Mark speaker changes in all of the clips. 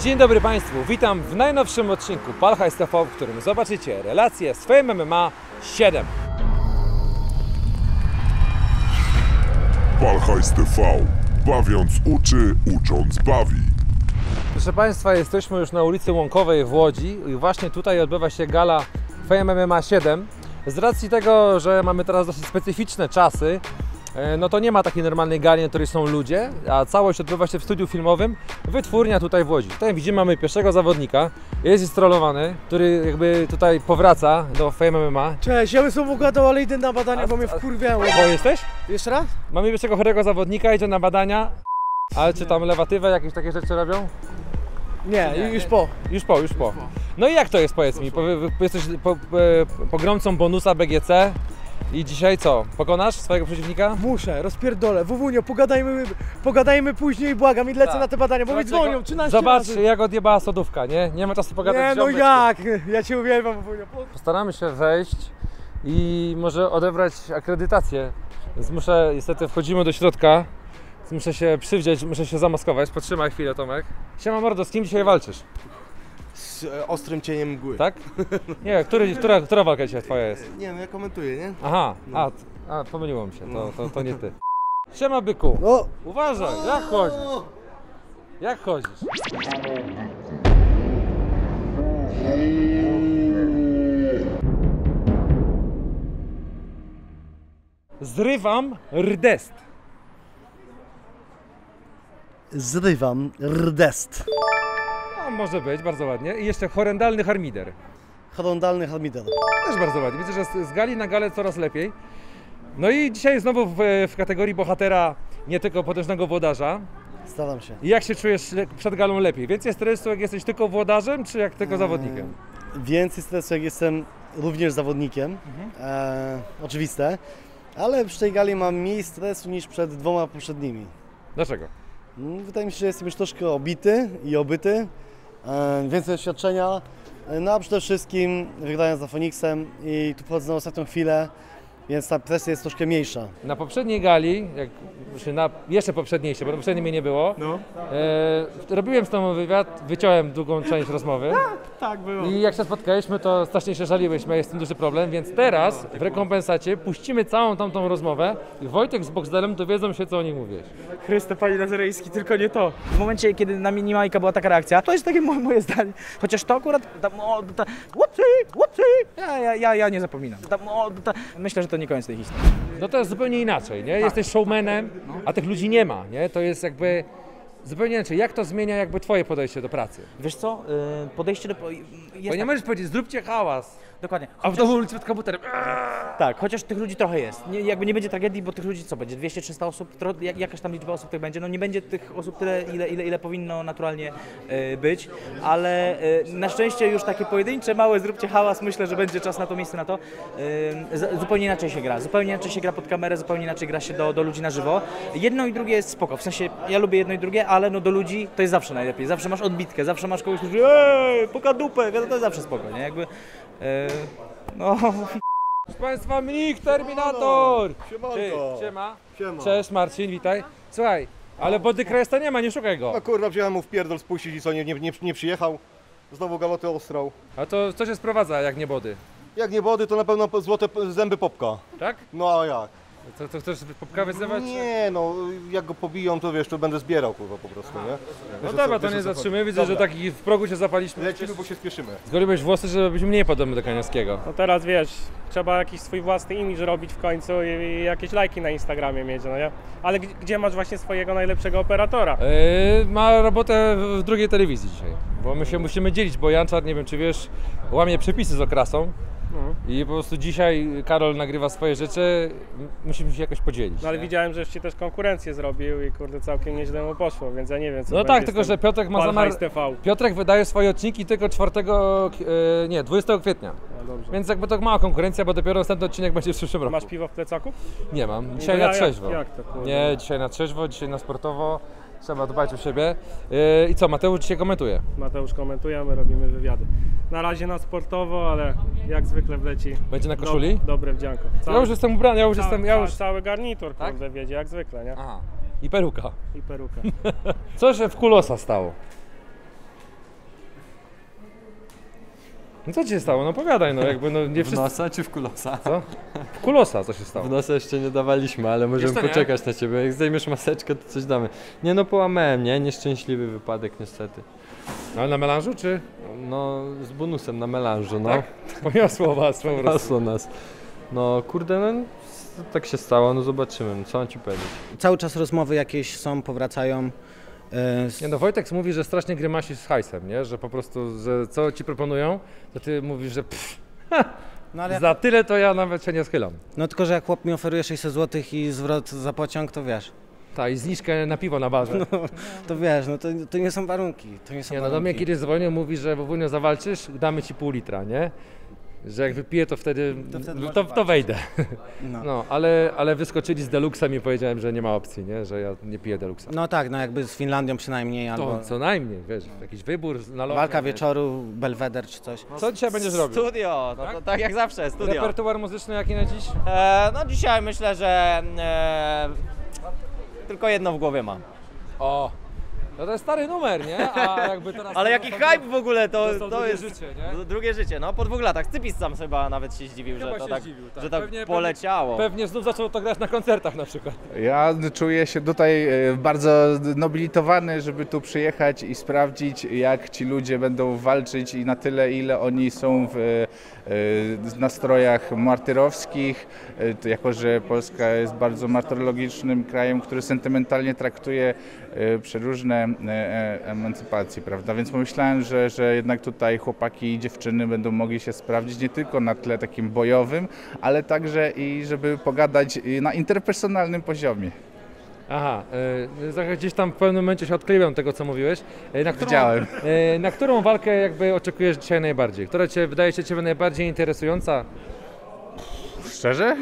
Speaker 1: Dzień dobry Państwu, witam w najnowszym odcinku Palhajs TV, w którym zobaczycie relacje z Fame MMA 7.
Speaker 2: Palhajs TV. Bawiąc uczy, ucząc bawi.
Speaker 1: Proszę Państwa, jesteśmy już na ulicy Łąkowej w Łodzi i właśnie tutaj odbywa się gala Fame MMA 7. Z racji tego, że mamy teraz dosyć specyficzne czasy, no to nie ma takiej normalnej gali, na której są ludzie, a całość odbywa się w studiu filmowym Wytwórnia tutaj w Łodzi. Tutaj widzimy, mamy pierwszego zawodnika, jest strollowany, który jakby tutaj powraca do Fame MMA.
Speaker 3: Cześć, ja bym sobie gadał, ale idę na badania, bo mnie wkurwiało.
Speaker 1: Bo jesteś?
Speaker 3: Jeszcze raz?
Speaker 1: Mamy pierwszego chorego zawodnika, idzie na badania, ale czy tam lewatywę, jakieś takie rzeczy robią?
Speaker 3: Nie, już po.
Speaker 1: No i jak to jest, powiedz mi, jesteś pogromcą bonusa BGC i dzisiaj co, pokonasz swojego przeciwnika?
Speaker 3: Muszę, rozpierdolę. Wuwunio, pogadajmy później, błagam, i lecę
Speaker 1: Tak.
Speaker 3: na te badania, bo mi dzwonią 13
Speaker 1: Zobacz,
Speaker 3: razy.
Speaker 1: jak odjebała sodówka, nie? Nie ma czasu pogadać
Speaker 3: Nie,
Speaker 1: z
Speaker 3: no
Speaker 1: ziomeczkiem.
Speaker 3: jak? Ja Cię uwielbiam, Wuwunio.
Speaker 1: Postaramy się wejść i może odebrać akredytację. Więc muszę, niestety wchodzimy do środka, więc muszę się przywdziać, muszę się zamaskować. Potrzymaj chwilę, Tomek. Siema mordo, z kim dzisiaj walczysz?
Speaker 4: Z ostrym cieniem mgły.
Speaker 1: Tak? Nie, która walka dzisiaj twoja jest?
Speaker 4: Nie, no ja komentuję, nie?
Speaker 1: Aha, pomyliło mi się, to nie ty. Siema byku,
Speaker 3: O,
Speaker 1: uważaj, jak chodzisz? Jak chodzisz? Zrywam rdest.
Speaker 3: zrywam rdest.
Speaker 1: No, może być, bardzo ładnie. I jeszcze horrendalny harmider.
Speaker 3: Horrendalny harmider.
Speaker 1: Też bardzo ładnie. Widzę, że z gali na galę coraz lepiej. No i dzisiaj znowu w kategorii bohatera, nie tylko potężnego włodarza.
Speaker 3: Staram się.
Speaker 1: I jak się czujesz przed galą lepiej? Więcej stresu, jak jesteś tylko włodarzem, czy jak tylko zawodnikiem?
Speaker 3: Więcej stresu, jak jestem również zawodnikiem. Oczywiste. Ale przy tej gali mam mniej stresu niż przed dwoma poprzednimi.
Speaker 1: Dlaczego?
Speaker 3: Wydaje mi się, że jestem już troszkę obity i obyty. Więcej doświadczenia. No a przede wszystkim wygrałem z Phoenixem i tu wchodzę na ostatnią chwilę, więc ta presja jest troszkę mniejsza.
Speaker 1: Na poprzedniej gali, jeszcze poprzedniejszej, bo poprzedniej mnie nie było, robiłem z tobą wywiad, wyciąłem długą część rozmowy.
Speaker 3: Tak było.
Speaker 1: I jak się spotkaliśmy, to strasznie się żaliłyśmy, jest z tym duży problem, więc teraz w rekompensacie puścimy całą tamtą rozmowę i Wojtek z Boxdelem dowiedzą się, co o nich mówisz.
Speaker 3: Chryste, Panie Nazarejski, tylko nie to.
Speaker 5: W momencie, kiedy na Minimajka była taka reakcja, to jest takie moje zdanie. Chociaż to akurat, ja nie zapominam. Myślę, że to nie koniec tej historii.
Speaker 1: No to jest zupełnie inaczej, nie? Jesteś showmanem, a tych ludzi nie ma, nie? To jest jakby zupełnie inaczej. Jak to zmienia jakby twoje podejście do pracy?
Speaker 5: Wiesz co, podejście do...
Speaker 1: Bo nie możesz powiedzieć, zróbcie hałas,
Speaker 5: Dokładnie.
Speaker 1: a w domu ulicy pod komputerem.
Speaker 5: Tak, chociaż tych ludzi trochę jest. Jakby nie będzie tragedii, bo tych ludzi co będzie? 200-300 osób? Jakaś tam liczba osób tych będzie? No nie będzie tych osób tyle, ile powinno naturalnie być, ale na szczęście już takie pojedyncze, małe, zróbcie hałas, myślę, że będzie czas na to, miejsce na to. Zupełnie inaczej się gra. Zupełnie inaczej się gra pod kamerę, zupełnie inaczej gra się do ludzi na żywo. Jedno i drugie jest spoko, w sensie ja lubię jedno i drugie, ale no do ludzi to jest zawsze najlepiej. Zawsze masz odbitkę, zawsze masz kogoś, który puka dupę, to jest zawsze spoko, nie? Jakby... No...
Speaker 1: Proszę Państwa, Mnik Terminator!
Speaker 4: Siemanko.
Speaker 1: Ty, siema.
Speaker 4: Siema.
Speaker 1: Cześć Marcin, witaj. Słuchaj, ale Body Cresta nie ma, nie szukaj go.
Speaker 4: No kurwa, wziąłem mu w pierdol spuścić i co, nie przyjechał. Znowu galoty ostrał.
Speaker 1: A to co się sprowadza, jak nie Body?
Speaker 4: Jak nie wody, to na pewno złote zęby popka.
Speaker 1: Tak?
Speaker 4: No a jak?
Speaker 1: To chcesz popka wyzywać?
Speaker 4: Nie no, jak go pobiją, to wiesz, to będę zbierał kurwa po prostu, nie?
Speaker 1: No
Speaker 4: Wiesz,
Speaker 1: dobra,
Speaker 4: o co-
Speaker 1: to
Speaker 4: wiesz,
Speaker 1: nie
Speaker 4: o co chodzi.
Speaker 1: zatrzymuję. Widzę, że
Speaker 4: Dobra.
Speaker 1: taki w progu się zapaliśmy.
Speaker 4: Lecimy, bo się spieszymy.
Speaker 1: Zgoliłeś włosy, żeby być mniej podobny do Kaniowskiego.
Speaker 6: No teraz wiesz, trzeba jakiś swój własny imidż robić w końcu i jakieś lajki na Instagramie mieć, no nie? Ale gdzie masz właśnie swojego najlepszego operatora?
Speaker 1: Ma robotę w drugiej telewizji dzisiaj, bo my się musimy dzielić, bo Janczar, nie wiem czy wiesz, łamie przepisy z okrasą. I po prostu dzisiaj Karol nagrywa swoje rzeczy, musimy się jakoś podzielić.
Speaker 6: No ale
Speaker 1: nie?
Speaker 6: widziałem, że już ci też konkurencję zrobił i kurde całkiem nieźle mu poszło, więc ja nie wiem co
Speaker 1: No
Speaker 6: będzie
Speaker 1: tak,
Speaker 6: z
Speaker 1: tylko
Speaker 6: tym
Speaker 1: że Piotrek ma
Speaker 6: Palhajs TV.
Speaker 1: Piotrek wydaje swoje odcinki tylko 20 kwietnia.
Speaker 6: No dobrze.
Speaker 1: Więc jakby to mała konkurencja, bo dopiero następny odcinek będzie w przyszłym roku.
Speaker 6: Masz piwo w plecaku?
Speaker 1: Nie mam, dzisiaj
Speaker 6: No
Speaker 1: na trzeźwo.
Speaker 6: Jak to kurde?
Speaker 1: Nie, dzisiaj na trzeźwo, dzisiaj na sportowo. Trzeba dbać o siebie. I co, Mateusz dzisiaj komentuje?
Speaker 6: Mateusz komentuje, a my robimy wywiady. Na razie na sportowo, ale jak zwykle wleci.
Speaker 1: Będzie na koszuli?
Speaker 6: Dobre wdzianko.
Speaker 1: Ja już jestem ubrany,
Speaker 6: Cały garnitur,
Speaker 1: Tak?
Speaker 6: kurde, wiedzie jak zwykle, nie?
Speaker 1: Aha. I peruka.
Speaker 6: I peruka.
Speaker 1: Co się w Kulosa stało? No co ci się stało? No powiadaj, no jakby no nie
Speaker 7: W
Speaker 1: wszyscy...
Speaker 7: nosa czy w kulosa?
Speaker 1: Co? W kulosa co się stało?
Speaker 7: W nosa jeszcze nie dawaliśmy, ale możemy
Speaker 1: Jeszcze nie?
Speaker 7: poczekać na ciebie. Jak zdejmiesz maseczkę, to coś damy. Nie no, połamałem, nie? Nieszczęśliwy wypadek niestety.
Speaker 1: Ale na melanżu czy?
Speaker 7: No, z bonusem na melanżu, no.
Speaker 1: Tak? Poniosło was po prostu.
Speaker 7: Pasło nas. No kurde, no tak się stało, no zobaczymy, no, co mam ci powiedzieć.
Speaker 8: Cały czas rozmowy jakieś są, powracają.
Speaker 1: Nie no, Wojtek mówi, że strasznie grymasisz z hajsem, nie? Że po prostu, że co ci proponują, to ty mówisz, że
Speaker 8: No, ale
Speaker 1: za tyle to ja nawet się nie schylam.
Speaker 8: no tylko, że jak chłop mi oferuje 600 zł i zwrot za pociąg, to wiesz.
Speaker 1: Tak, i zniżkę na piwo na barze.
Speaker 8: To wiesz, no to nie są warunki. To nie są
Speaker 1: Nie no, do
Speaker 8: warunki.
Speaker 1: mnie kiedyś dzwonił, mówi, że Wowunio zawalczysz, damy ci pół litra, nie? Że jak wypiję, to wtedy to wejdę.
Speaker 8: No.
Speaker 1: No, ale wyskoczyli z Deluxem i powiedziałem, że nie ma opcji, nie? Że ja nie piję Deluxa.
Speaker 8: No tak, no jakby z Finlandią przynajmniej, albo
Speaker 1: To co najmniej, wiesz, jakiś wybór na locie.
Speaker 8: walka wieczoru, Belweder czy coś.
Speaker 1: Co dzisiaj będziesz robił?
Speaker 9: Studio, no to tak jak zawsze, studio.
Speaker 1: Repertuar muzyczny jaki na dziś?
Speaker 9: No dzisiaj myślę, że tylko jedno w głowie mam.
Speaker 1: O! No to jest stary numer, nie? A jakby teraz...
Speaker 9: Ale jaki hype w ogóle, to
Speaker 1: drugie
Speaker 9: jest
Speaker 1: życie, nie?
Speaker 9: drugie życie, no po 2 latach. Cypis sam chyba nawet się zdziwił,
Speaker 1: Chyba
Speaker 9: że to
Speaker 1: się
Speaker 9: tak,
Speaker 1: zdziwił, tak.
Speaker 9: że tak
Speaker 1: Pewnie-
Speaker 9: poleciało.
Speaker 1: Pewnie znów zaczął to grać na koncertach na przykład.
Speaker 10: Ja czuję się tutaj bardzo nobilitowany, żeby tu przyjechać i sprawdzić, jak ci ludzie będą walczyć i na tyle, ile oni są w nastrojach martyrowskich, to jako że Polska jest bardzo martyrologicznym krajem, który sentymentalnie traktuje przeróżne emancypacje, prawda? Więc pomyślałem, że jednak tutaj chłopaki i dziewczyny będą mogli się sprawdzić nie tylko na tle takim bojowym, ale także i żeby pogadać na interpersonalnym poziomie.
Speaker 1: Aha, gdzieś tam w pewnym momencie się odkleiłem tego, co mówiłeś.
Speaker 10: Widziałem.
Speaker 1: Na którą walkę jakby oczekujesz dzisiaj najbardziej? Która wydaje się Ciebie najbardziej interesująca?
Speaker 10: Szczerze?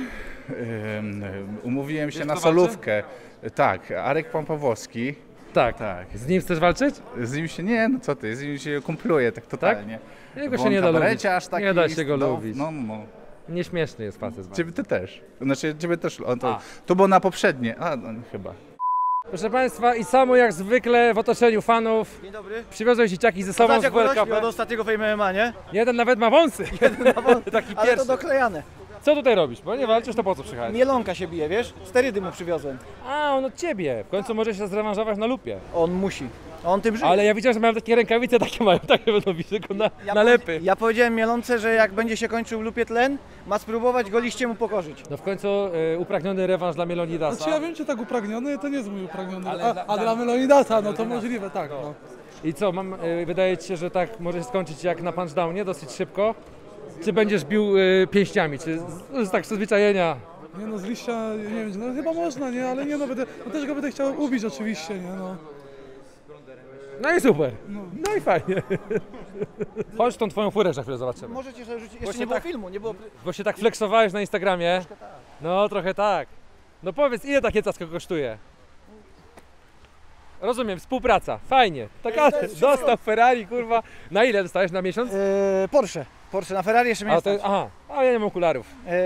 Speaker 10: Umówiłem się
Speaker 1: Wiesz,
Speaker 10: na
Speaker 1: kto walczy?
Speaker 10: solówkę. Tak, Arek Pampawowski.
Speaker 1: Tak.
Speaker 10: Tak.
Speaker 1: Z nim chcesz walczyć?
Speaker 10: Z nim się nie, no co ty, z nim się kumpluje tak totalnie.
Speaker 1: Jego
Speaker 10: Bo
Speaker 1: się
Speaker 10: on
Speaker 1: nie da lubić.
Speaker 10: kabareciarz taki
Speaker 1: Nie da
Speaker 10: jest,
Speaker 1: się go
Speaker 10: no,
Speaker 1: lubić.
Speaker 10: No.
Speaker 1: Nieśmieszny jest facet. bardzo.
Speaker 10: Ciebie ty też. Znaczy ciebie też, to było na poprzednie, no, chyba.
Speaker 1: Proszę Państwa, i samo jak zwykle w otoczeniu fanów
Speaker 11: Dzień dobry.
Speaker 1: przywiozłem dzieciaki ze sobą z WLKP.
Speaker 11: Od ostatniego Fame MMA, nie?
Speaker 1: Jeden nawet ma wąsy. Taki
Speaker 11: Ale
Speaker 1: pierwszy.
Speaker 11: to doklejane.
Speaker 1: Co tutaj robisz? Bo nie walczysz, to po co przyjechałeś?
Speaker 11: Mielonka się bije, wiesz? Sterydy mu przywiozłem.
Speaker 1: A, on od Ciebie. W końcu może się zrewanżować na lupie.
Speaker 11: On musi. On tym żyje.
Speaker 1: Ale ja widziałem, że mają takie rękawice, takie mają, takie będą bić tylko na lepy.
Speaker 11: Ja powiedziałem Mielonce, że jak będzie się kończył w lupie tlen, ma spróbować go liście mu pokorzyć.
Speaker 1: No w końcu upragniony rewanż dla Melonidasa.
Speaker 12: Znaczy ja wiem, czy tak upragniony, to nie jest mój upragniony.
Speaker 1: Ale
Speaker 12: A dla Melonidasa, no to możliwe, tak. No.
Speaker 1: I co, wydaje Ci się, że tak może się skończyć jak na punchdownie, dosyć szybko? Czy będziesz bił pięściami, czy tak z przyzwyczajenia?
Speaker 12: Nie no, z liścia, nie wiem, no chyba można, nie, ale nie no, też go będę chciał ubić oczywiście, nie no.
Speaker 1: No i super, no i fajnie. Chodź tą Twoją furę za chwilę zobaczymy.
Speaker 11: Możecie sobie rzucić,
Speaker 1: Właśnie
Speaker 11: jeszcze nie było
Speaker 1: tak.
Speaker 11: filmu, nie było...
Speaker 1: Bo się tak flexowałeś na Instagramie. No trochę tak. No powiedz, ile takie cacko kosztuje? Rozumiem, współpraca, fajnie. Taka, dostał Ferrari, kurwa. Na ile dostałeś, na miesiąc?
Speaker 11: Porsche na Ferrari jeszcze mnie nie stać.
Speaker 1: Aha, a ja nie mam okularów.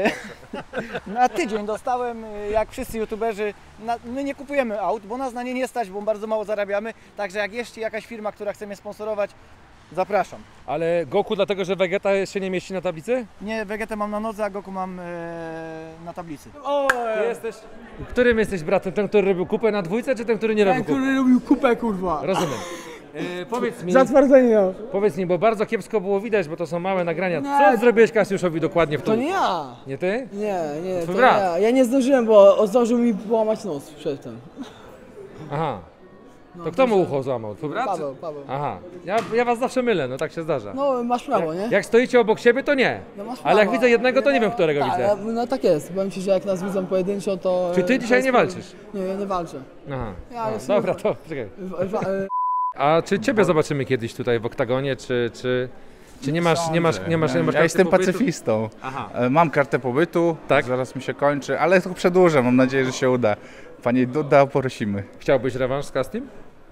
Speaker 11: Na tydzień dostałem, jak wszyscy youtuberzy, my nie kupujemy aut, bo nas na nie nie stać, bo bardzo mało zarabiamy, także jak jeszcze jakaś firma, która chce mnie sponsorować, zapraszam.
Speaker 1: Ale Goku dlatego, że Vegeta się nie mieści na tablicy?
Speaker 11: Nie, Vegetę mam na nodze, a Goku mam na tablicy.
Speaker 1: Ty jesteś... Którym jesteś bratem? Ten, który robił kupę na dwójce, czy ten, który nie robił kupy?
Speaker 12: Który robił kupę, kurwa.
Speaker 1: Rozumiem. Powiedz mi,
Speaker 12: Zatwardzenie.
Speaker 1: powiedz mi, bo bardzo kiepsko było widać, bo to są małe nagrania. Co zrobiłeś Kasiuszowi dokładnie w
Speaker 13: To nie ja!
Speaker 1: Nie ty?
Speaker 13: Nie,
Speaker 1: Twój
Speaker 13: to
Speaker 1: brat.
Speaker 13: nie ja. Ja nie zdążyłem, bo zdążył mi połamać nos przedtem.
Speaker 1: Aha.
Speaker 13: No,
Speaker 1: To kto mu ucho złamał? Twój brat?
Speaker 13: Paweł.
Speaker 1: Aha. Ja was zawsze mylę, no tak się zdarza.
Speaker 13: No, masz prawo, nie?
Speaker 1: Jak stoicie obok siebie, to nie.
Speaker 13: No, masz
Speaker 1: Ale jak
Speaker 13: prawo.
Speaker 1: widzę jednego, to nie wiem, którego
Speaker 13: Tak,
Speaker 1: widzę.
Speaker 13: no tak jest. Powiem Ci, że jak nas widzą pojedynczo, to...
Speaker 1: Czy ty
Speaker 13: to
Speaker 1: dzisiaj
Speaker 13: jest
Speaker 1: nie
Speaker 13: problem.
Speaker 1: walczysz?
Speaker 13: Nie, ja nie walczę.
Speaker 1: Aha.
Speaker 13: Ja
Speaker 1: No,
Speaker 13: jestem-
Speaker 1: dobra, to czekaj.
Speaker 13: w-
Speaker 1: A czy ciebie zobaczymy kiedyś tutaj w oktagonie, czy nie masz
Speaker 10: Ja
Speaker 1: karty
Speaker 10: jestem
Speaker 1: pobytu?
Speaker 10: pacyfistą.
Speaker 1: Aha.
Speaker 10: Mam kartę pobytu,
Speaker 1: Tak?
Speaker 10: zaraz mi się kończy, ale to przedłużę, mam nadzieję, że się uda. Pani Duda, prosimy.
Speaker 1: Chciałbyś rewanż z Kastim?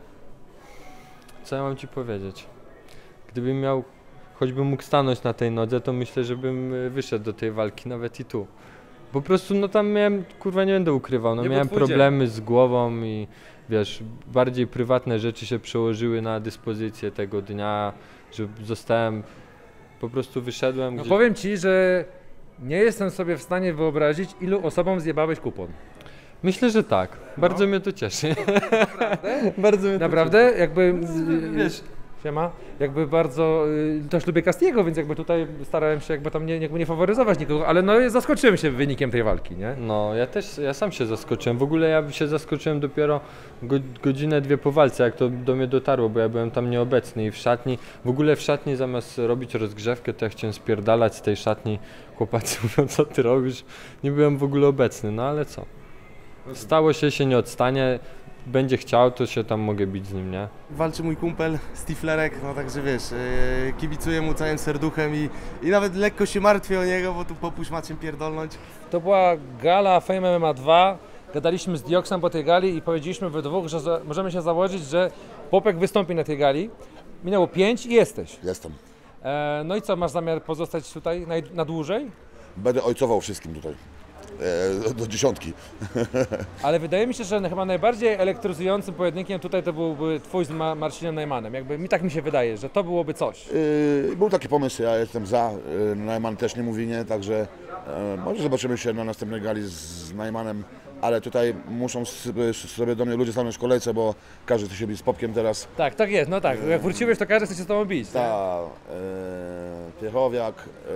Speaker 7: Co ja mam ci powiedzieć? Gdybym miał, choćbym mógł stanąć na tej nodze, to myślę, że bym wyszedł do tej walki nawet i tu. Po prostu no tam miałem, kurwa nie będę ukrywał, no
Speaker 1: Nie był
Speaker 7: miałem
Speaker 1: twój
Speaker 7: problemy z głową i wiesz, bardziej prywatne rzeczy się przełożyły na dyspozycję tego dnia, że zostałem Po prostu wyszedłem
Speaker 1: No
Speaker 7: gdzieś...
Speaker 1: powiem Ci, że nie jestem sobie w stanie wyobrazić, ilu osobom zjebałeś kupon.
Speaker 7: Myślę, że tak. Bardzo mnie to cieszy. Bardzo mnie to
Speaker 1: Naprawdę?
Speaker 7: cieszy.
Speaker 1: Jakby,
Speaker 7: Wiesz,
Speaker 1: siema, jakby bardzo też lubię Castiego, więc jakby tutaj starałem się jakby tam nie faworyzować nikogo, ale no zaskoczyłem się wynikiem tej walki, nie?
Speaker 7: No, ja sam się zaskoczyłem. W ogóle ja się zaskoczyłem dopiero godzinę, dwie po walce, jak to do mnie dotarło, bo ja byłem tam nieobecny i w szatni, w ogóle w szatni zamiast robić rozgrzewkę, to ja chciałem spierdalać z tej szatni. Chłopacy mówią, co ty robisz? Nie byłem w ogóle obecny, no ale co? Stało się nie odstanie. Będzie chciał, to się tam mogę bić z nim, nie?
Speaker 14: Walczy mój kumpel Stiflerek, no także wiesz, kibicuję mu całym serduchem i nawet lekko się martwię o niego, bo tu popuść ma czym pierdolnąć.
Speaker 1: To była gala Fame MMA 2, gadaliśmy z Dioksem po tej gali i powiedzieliśmy we dwóch, że możemy się założyć, że Popek wystąpi na tej gali. Minęło 5 i jesteś.
Speaker 15: Jestem.
Speaker 1: No i co, masz zamiar pozostać tutaj na dłużej?
Speaker 15: Będę ojcował wszystkim tutaj. Do 10.
Speaker 1: Ale wydaje mi się, że chyba najbardziej elektryzującym pojedynkiem tutaj to byłby twój z Marcinem Najmanem. Jakby mi się wydaje, że to byłoby coś.
Speaker 15: Był taki pomysł, ja jestem za. Najman też nie mówi nie, także może zobaczymy się na następnej gali z Najmanem, ale tutaj muszą sobie do mnie ludzie stanąć w kolejce, bo każdy chce się bić z Popkiem teraz.
Speaker 1: Tak, tak jest, no tak. Jak wróciłeś, to każdy chce się z tobą bić.
Speaker 15: Tak, Piechowiak,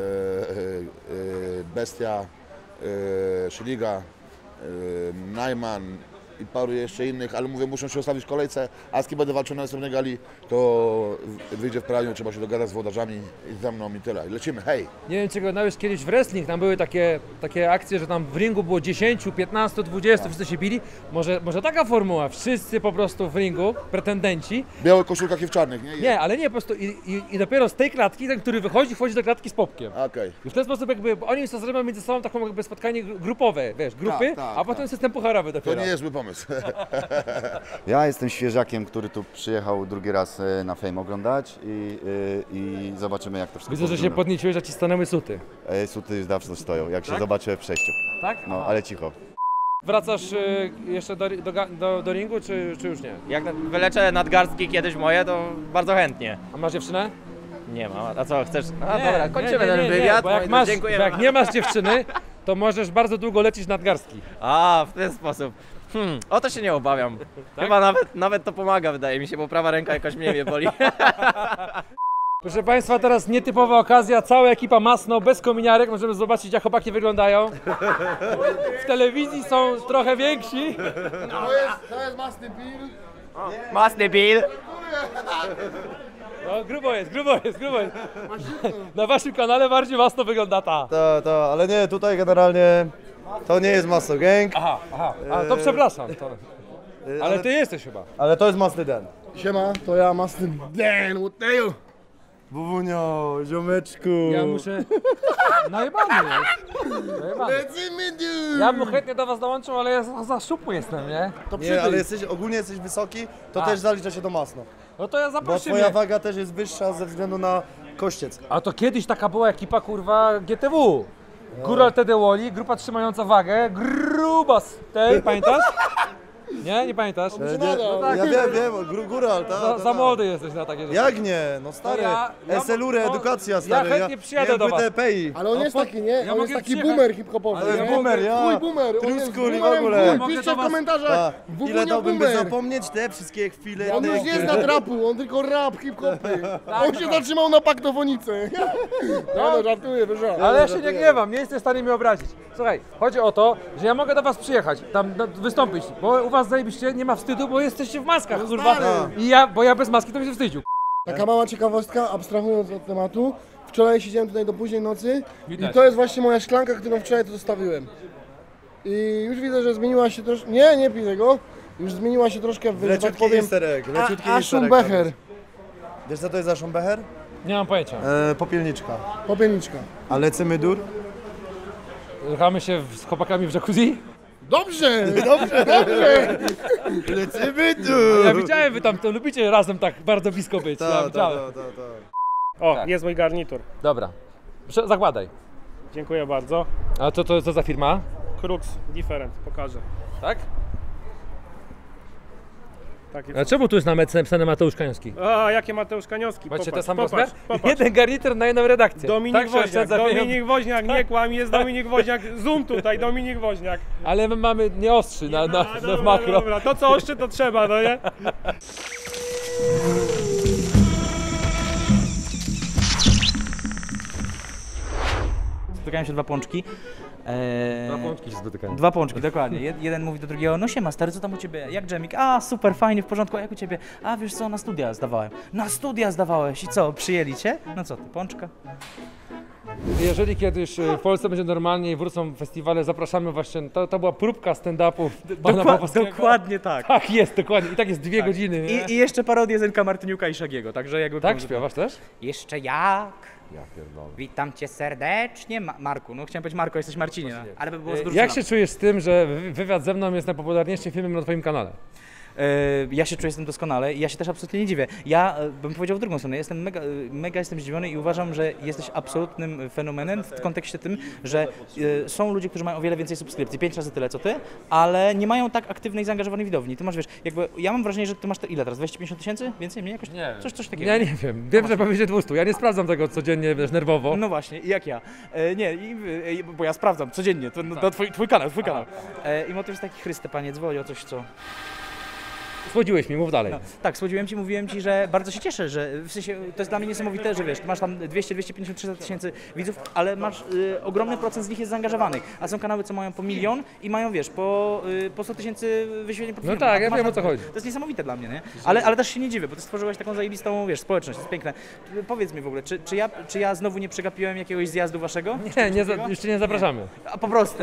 Speaker 15: Bestia, Szyliga, Najman i paru jeszcze innych, ale mówię, muszą się ustawić w kolejce, a z kim będę walczył na następnej gali, to wyjdzie w praniu, trzeba się dogadać z włodarzami i ze mną i tyle. I lecimy, hej!
Speaker 1: Nie wiem, czy oglądałeś kiedyś w wrestling, tam były takie akcje, że tam w ringu było 10, 15, 20, wszyscy się bili. Może taka formuła, wszyscy po prostu w ringu, pretendenci.
Speaker 15: W białych koszulkach i w czarnych, nie?
Speaker 1: Nie, ale nie, po prostu i dopiero z tej klatki, ten, który wychodzi, wchodzi do klatki z Popkiem.
Speaker 15: Okej.
Speaker 1: I w ten sposób jakby oni sobie zrobią między sobą taką jakby spotkanie grupowe, wiesz, grupy,
Speaker 15: Tak,
Speaker 1: a potem system pucharowy dopiero.
Speaker 15: To nie jest zły pomysł.
Speaker 16: Ja jestem świeżakiem, który tu przyjechał drugi raz na Fame oglądać i zobaczymy, jak to wszystko
Speaker 1: Widzę, że się podnieciłeś, że ci stanęły suty.
Speaker 16: Suty już zawsze stoją, jak się
Speaker 1: Tak?
Speaker 16: zobaczę w przejściu.
Speaker 1: Tak?
Speaker 16: No, ale cicho.
Speaker 1: Wracasz jeszcze do ringu, czy już nie?
Speaker 9: Jak wyleczę nadgarstki kiedyś moje, to bardzo chętnie.
Speaker 1: A masz dziewczynę?
Speaker 9: Nie ma. A co, chcesz? A
Speaker 1: Nie,
Speaker 9: dobra, kończymy ten
Speaker 1: nie,
Speaker 9: wywiad.
Speaker 1: bo jak,
Speaker 9: Dziękuję.
Speaker 1: bo jak nie masz dziewczyny, to możesz bardzo długo lecieć nadgarstki.
Speaker 9: A, w ten sposób. O to się nie obawiam.
Speaker 1: Tak?
Speaker 9: Chyba nawet to pomaga, wydaje mi się, bo prawa ręka jakoś mnie boli.
Speaker 1: Proszę Państwa, teraz nietypowa okazja, cała ekipa masno, bez kominiarek, możemy zobaczyć, jak chłopaki wyglądają. W telewizji są trochę więksi.
Speaker 15: To jest Masny Bill.
Speaker 9: Masny Bill.
Speaker 1: No, grubo jest. Na Waszym kanale bardziej masno wygląda ta.
Speaker 3: Ale nie, tutaj generalnie to nie jest Masno Gang.
Speaker 1: Aha, to przepraszam. Ale Ty jesteś chyba.
Speaker 3: Ale to jest Masny Den.
Speaker 12: Siema, to ja Masny Den, what the hell?
Speaker 3: Bubunio, ziomeczku.
Speaker 1: Ja muszę... Najebany jest.
Speaker 12: Lecimy, dude!
Speaker 1: Ja bym chętnie do Was dołączył, ale ja za szupły jestem, nie?
Speaker 3: To nie, ale ogólnie jesteś wysoki, to też zalicza się do Masno.
Speaker 1: No to ja
Speaker 3: Bo
Speaker 1: zaproszę
Speaker 3: twoja
Speaker 1: mnie.
Speaker 3: waga też jest wyższa ze względu na kościec.
Speaker 1: A to kiedyś taka była ekipa, kurwa, GTW. Góral TD Woli, grupa trzymająca wagę, grubas tej, pamiętasz? Nie pamiętasz?
Speaker 3: Ja wiem, Góral, tak.
Speaker 1: Za młody jesteś na takie rzeczy.
Speaker 3: Jak nie? No stary, SLURy, edukacja, stary.
Speaker 1: Ja chętnie przyjadę do was.
Speaker 3: TPI.
Speaker 12: Ale on jest taki, nie?
Speaker 1: ja
Speaker 12: On
Speaker 1: mogę
Speaker 12: jest taki
Speaker 1: przyjechać.
Speaker 12: boomer hip-hopowy,
Speaker 3: Ale
Speaker 12: nie?
Speaker 3: boomer, ja.
Speaker 12: Twój boomer, on jest
Speaker 3: Truskul i w
Speaker 12: boomerem,
Speaker 3: ogóle.
Speaker 12: chuj, piszcie w komentarzach,
Speaker 3: Ile
Speaker 12: Bubunio
Speaker 3: dałbym, by
Speaker 12: boomer.
Speaker 3: zapomnieć te wszystkie chwile.
Speaker 12: On już nie zna trapu, on tylko rap, hip-hopy. On się zatrzymał na paktofonice. No, żartuję, wyżal.
Speaker 1: Ale ja się nie gniewam, nie jestem w stanie mnie obrazić. Słuchaj, chodzi o to, że ja mogę do Was przyjechać, tam wystąpić, bo u Was zajebiście nie ma wstydu, bo jesteście w maskach, kurwa. Bo ja bez maski to bym się wstydził.
Speaker 12: Taka mała ciekawostka, abstrahując od tematu. Wczoraj siedziałem tutaj do później nocy
Speaker 1: Widać.
Speaker 12: i to jest właśnie moja szklanka, którą wczoraj tu zostawiłem. I już widzę, że zmieniła się troszkę... Nie pij tego. Już zmieniła się troszkę, że tak powiem, Aschenbecher.
Speaker 3: Wiesz co to jest Aschenbecher?
Speaker 1: Nie mam pojęcia.
Speaker 3: Popielniczka.
Speaker 12: Popielniczka.
Speaker 3: A lecimy dur?
Speaker 1: Ruchamy się z chłopakami w jacuzzi?
Speaker 12: Dobrze!
Speaker 3: Lecimy dur!
Speaker 1: Ja widziałem, Wy tam to lubicie razem tak bardzo blisko być. Ja widziałem.
Speaker 6: O,
Speaker 1: Tak.
Speaker 6: jest mój garnitur.
Speaker 1: Dobra, zakładaj.
Speaker 6: Dziękuję bardzo.
Speaker 1: A co za firma?
Speaker 6: Crux Different, pokażę.
Speaker 1: Tak?
Speaker 6: Taki
Speaker 1: A czemu tu jest na metce napisane Mateusz Kaniowski?
Speaker 6: A, jakie Mateusz Kaniowski?
Speaker 1: Macie
Speaker 6: Popatrz,
Speaker 1: ten sam
Speaker 6: popatrz,
Speaker 1: rozmiar?
Speaker 6: popatrz.
Speaker 1: Jeden garnitur na jedną redakcję.
Speaker 6: Dominik Woźniak,
Speaker 1: oszczędza pieniądze.
Speaker 6: Dominik Woźniak, nie kłam, jest Dominik Woźniak, zoom tutaj, Dominik Woźniak.
Speaker 1: Ale my mamy nie ostrzy na
Speaker 6: Dobra,
Speaker 1: makro.
Speaker 6: dobra, to co ostrzy to trzeba, no nie?
Speaker 5: Spotykają się dwa pączki.
Speaker 1: Dwa pączki się spotykają.
Speaker 5: Dwa pączki, dokładnie. Jeden mówi do drugiego, no siema stary, co tam u ciebie? Jak dżemik? A, super, fajnie, w porządku, a jak u ciebie? A, wiesz co, na studia zdawałem. Na studia zdawałeś i co, przyjęli cię? No co ty, pączka?
Speaker 1: Jeżeli kiedyś w Polsce będzie normalnie i wrócą festiwale, zapraszamy właśnie, to była próbka stand-upów pana Pawłowskiego.
Speaker 5: Dokładnie tak.
Speaker 1: Tak jest, dokładnie. I tak jest 2 godziny. Nie?
Speaker 5: I jeszcze parodię Zenka Martyniuka i Szagiego, także jakby...
Speaker 1: Tak, śpiewasz też?
Speaker 5: Jeszcze jak?
Speaker 1: Ja pierdolę.
Speaker 5: Witam cię serdecznie, Marku. No chciałem powiedzieć Marko, jesteś Marcinie, no. Ale by było za dużo.
Speaker 1: Jak się czujesz z tym, że wywiad ze mną jest najpopularniejszym filmem na twoim kanale?
Speaker 5: Ja się czuję z tym doskonale i ja się też absolutnie nie dziwię. Ja bym powiedział w drugą stronę, jestem mega jestem zdziwiony i uważam, że jesteś absolutnym fenomenem w kontekście tym, że są ludzie, którzy mają o wiele więcej subskrypcji, 5 razy tyle co ty, ale nie mają tak aktywnej i zaangażowanej widowni. Ty masz, wiesz, jakby, ja mam wrażenie, że ty masz ile teraz, 250 tysięcy? Więcej? Mniej? Jakoś,
Speaker 1: Nie
Speaker 5: coś takiego.
Speaker 1: Ja nie wiem, wiem, że powyżej 200, ja nie sprawdzam tego codziennie, wiesz, nerwowo.
Speaker 5: No właśnie, jak ja. Bo ja sprawdzam codziennie, to twój kanał. I motyw jest taki, Chryste Panie, dzwoni o coś, co...
Speaker 1: Słodziłeś mi, mów dalej.
Speaker 5: No, tak, słodziłem ci, mówiłem ci, że bardzo się cieszę, że w sensie to jest dla mnie niesamowite, że wiesz, masz tam 200, 250, 300 tysięcy widzów, ale masz ogromny procent z nich jest zaangażowanych, a są kanały, co mają po 1 000 000 i mają, wiesz, po 100 tysięcy wyświetleń.
Speaker 1: No tak, ja wiem, o co chodzi.
Speaker 5: To jest niesamowite dla mnie, nie? Ale też się nie dziwię, bo ty stworzyłeś taką zajebistą, wiesz, społeczność, to jest piękne. Powiedz mi w ogóle, czy ja znowu nie przegapiłem jakiegoś zjazdu waszego?
Speaker 1: Jeszcze nie zapraszamy.
Speaker 5: Nie. A po prostu.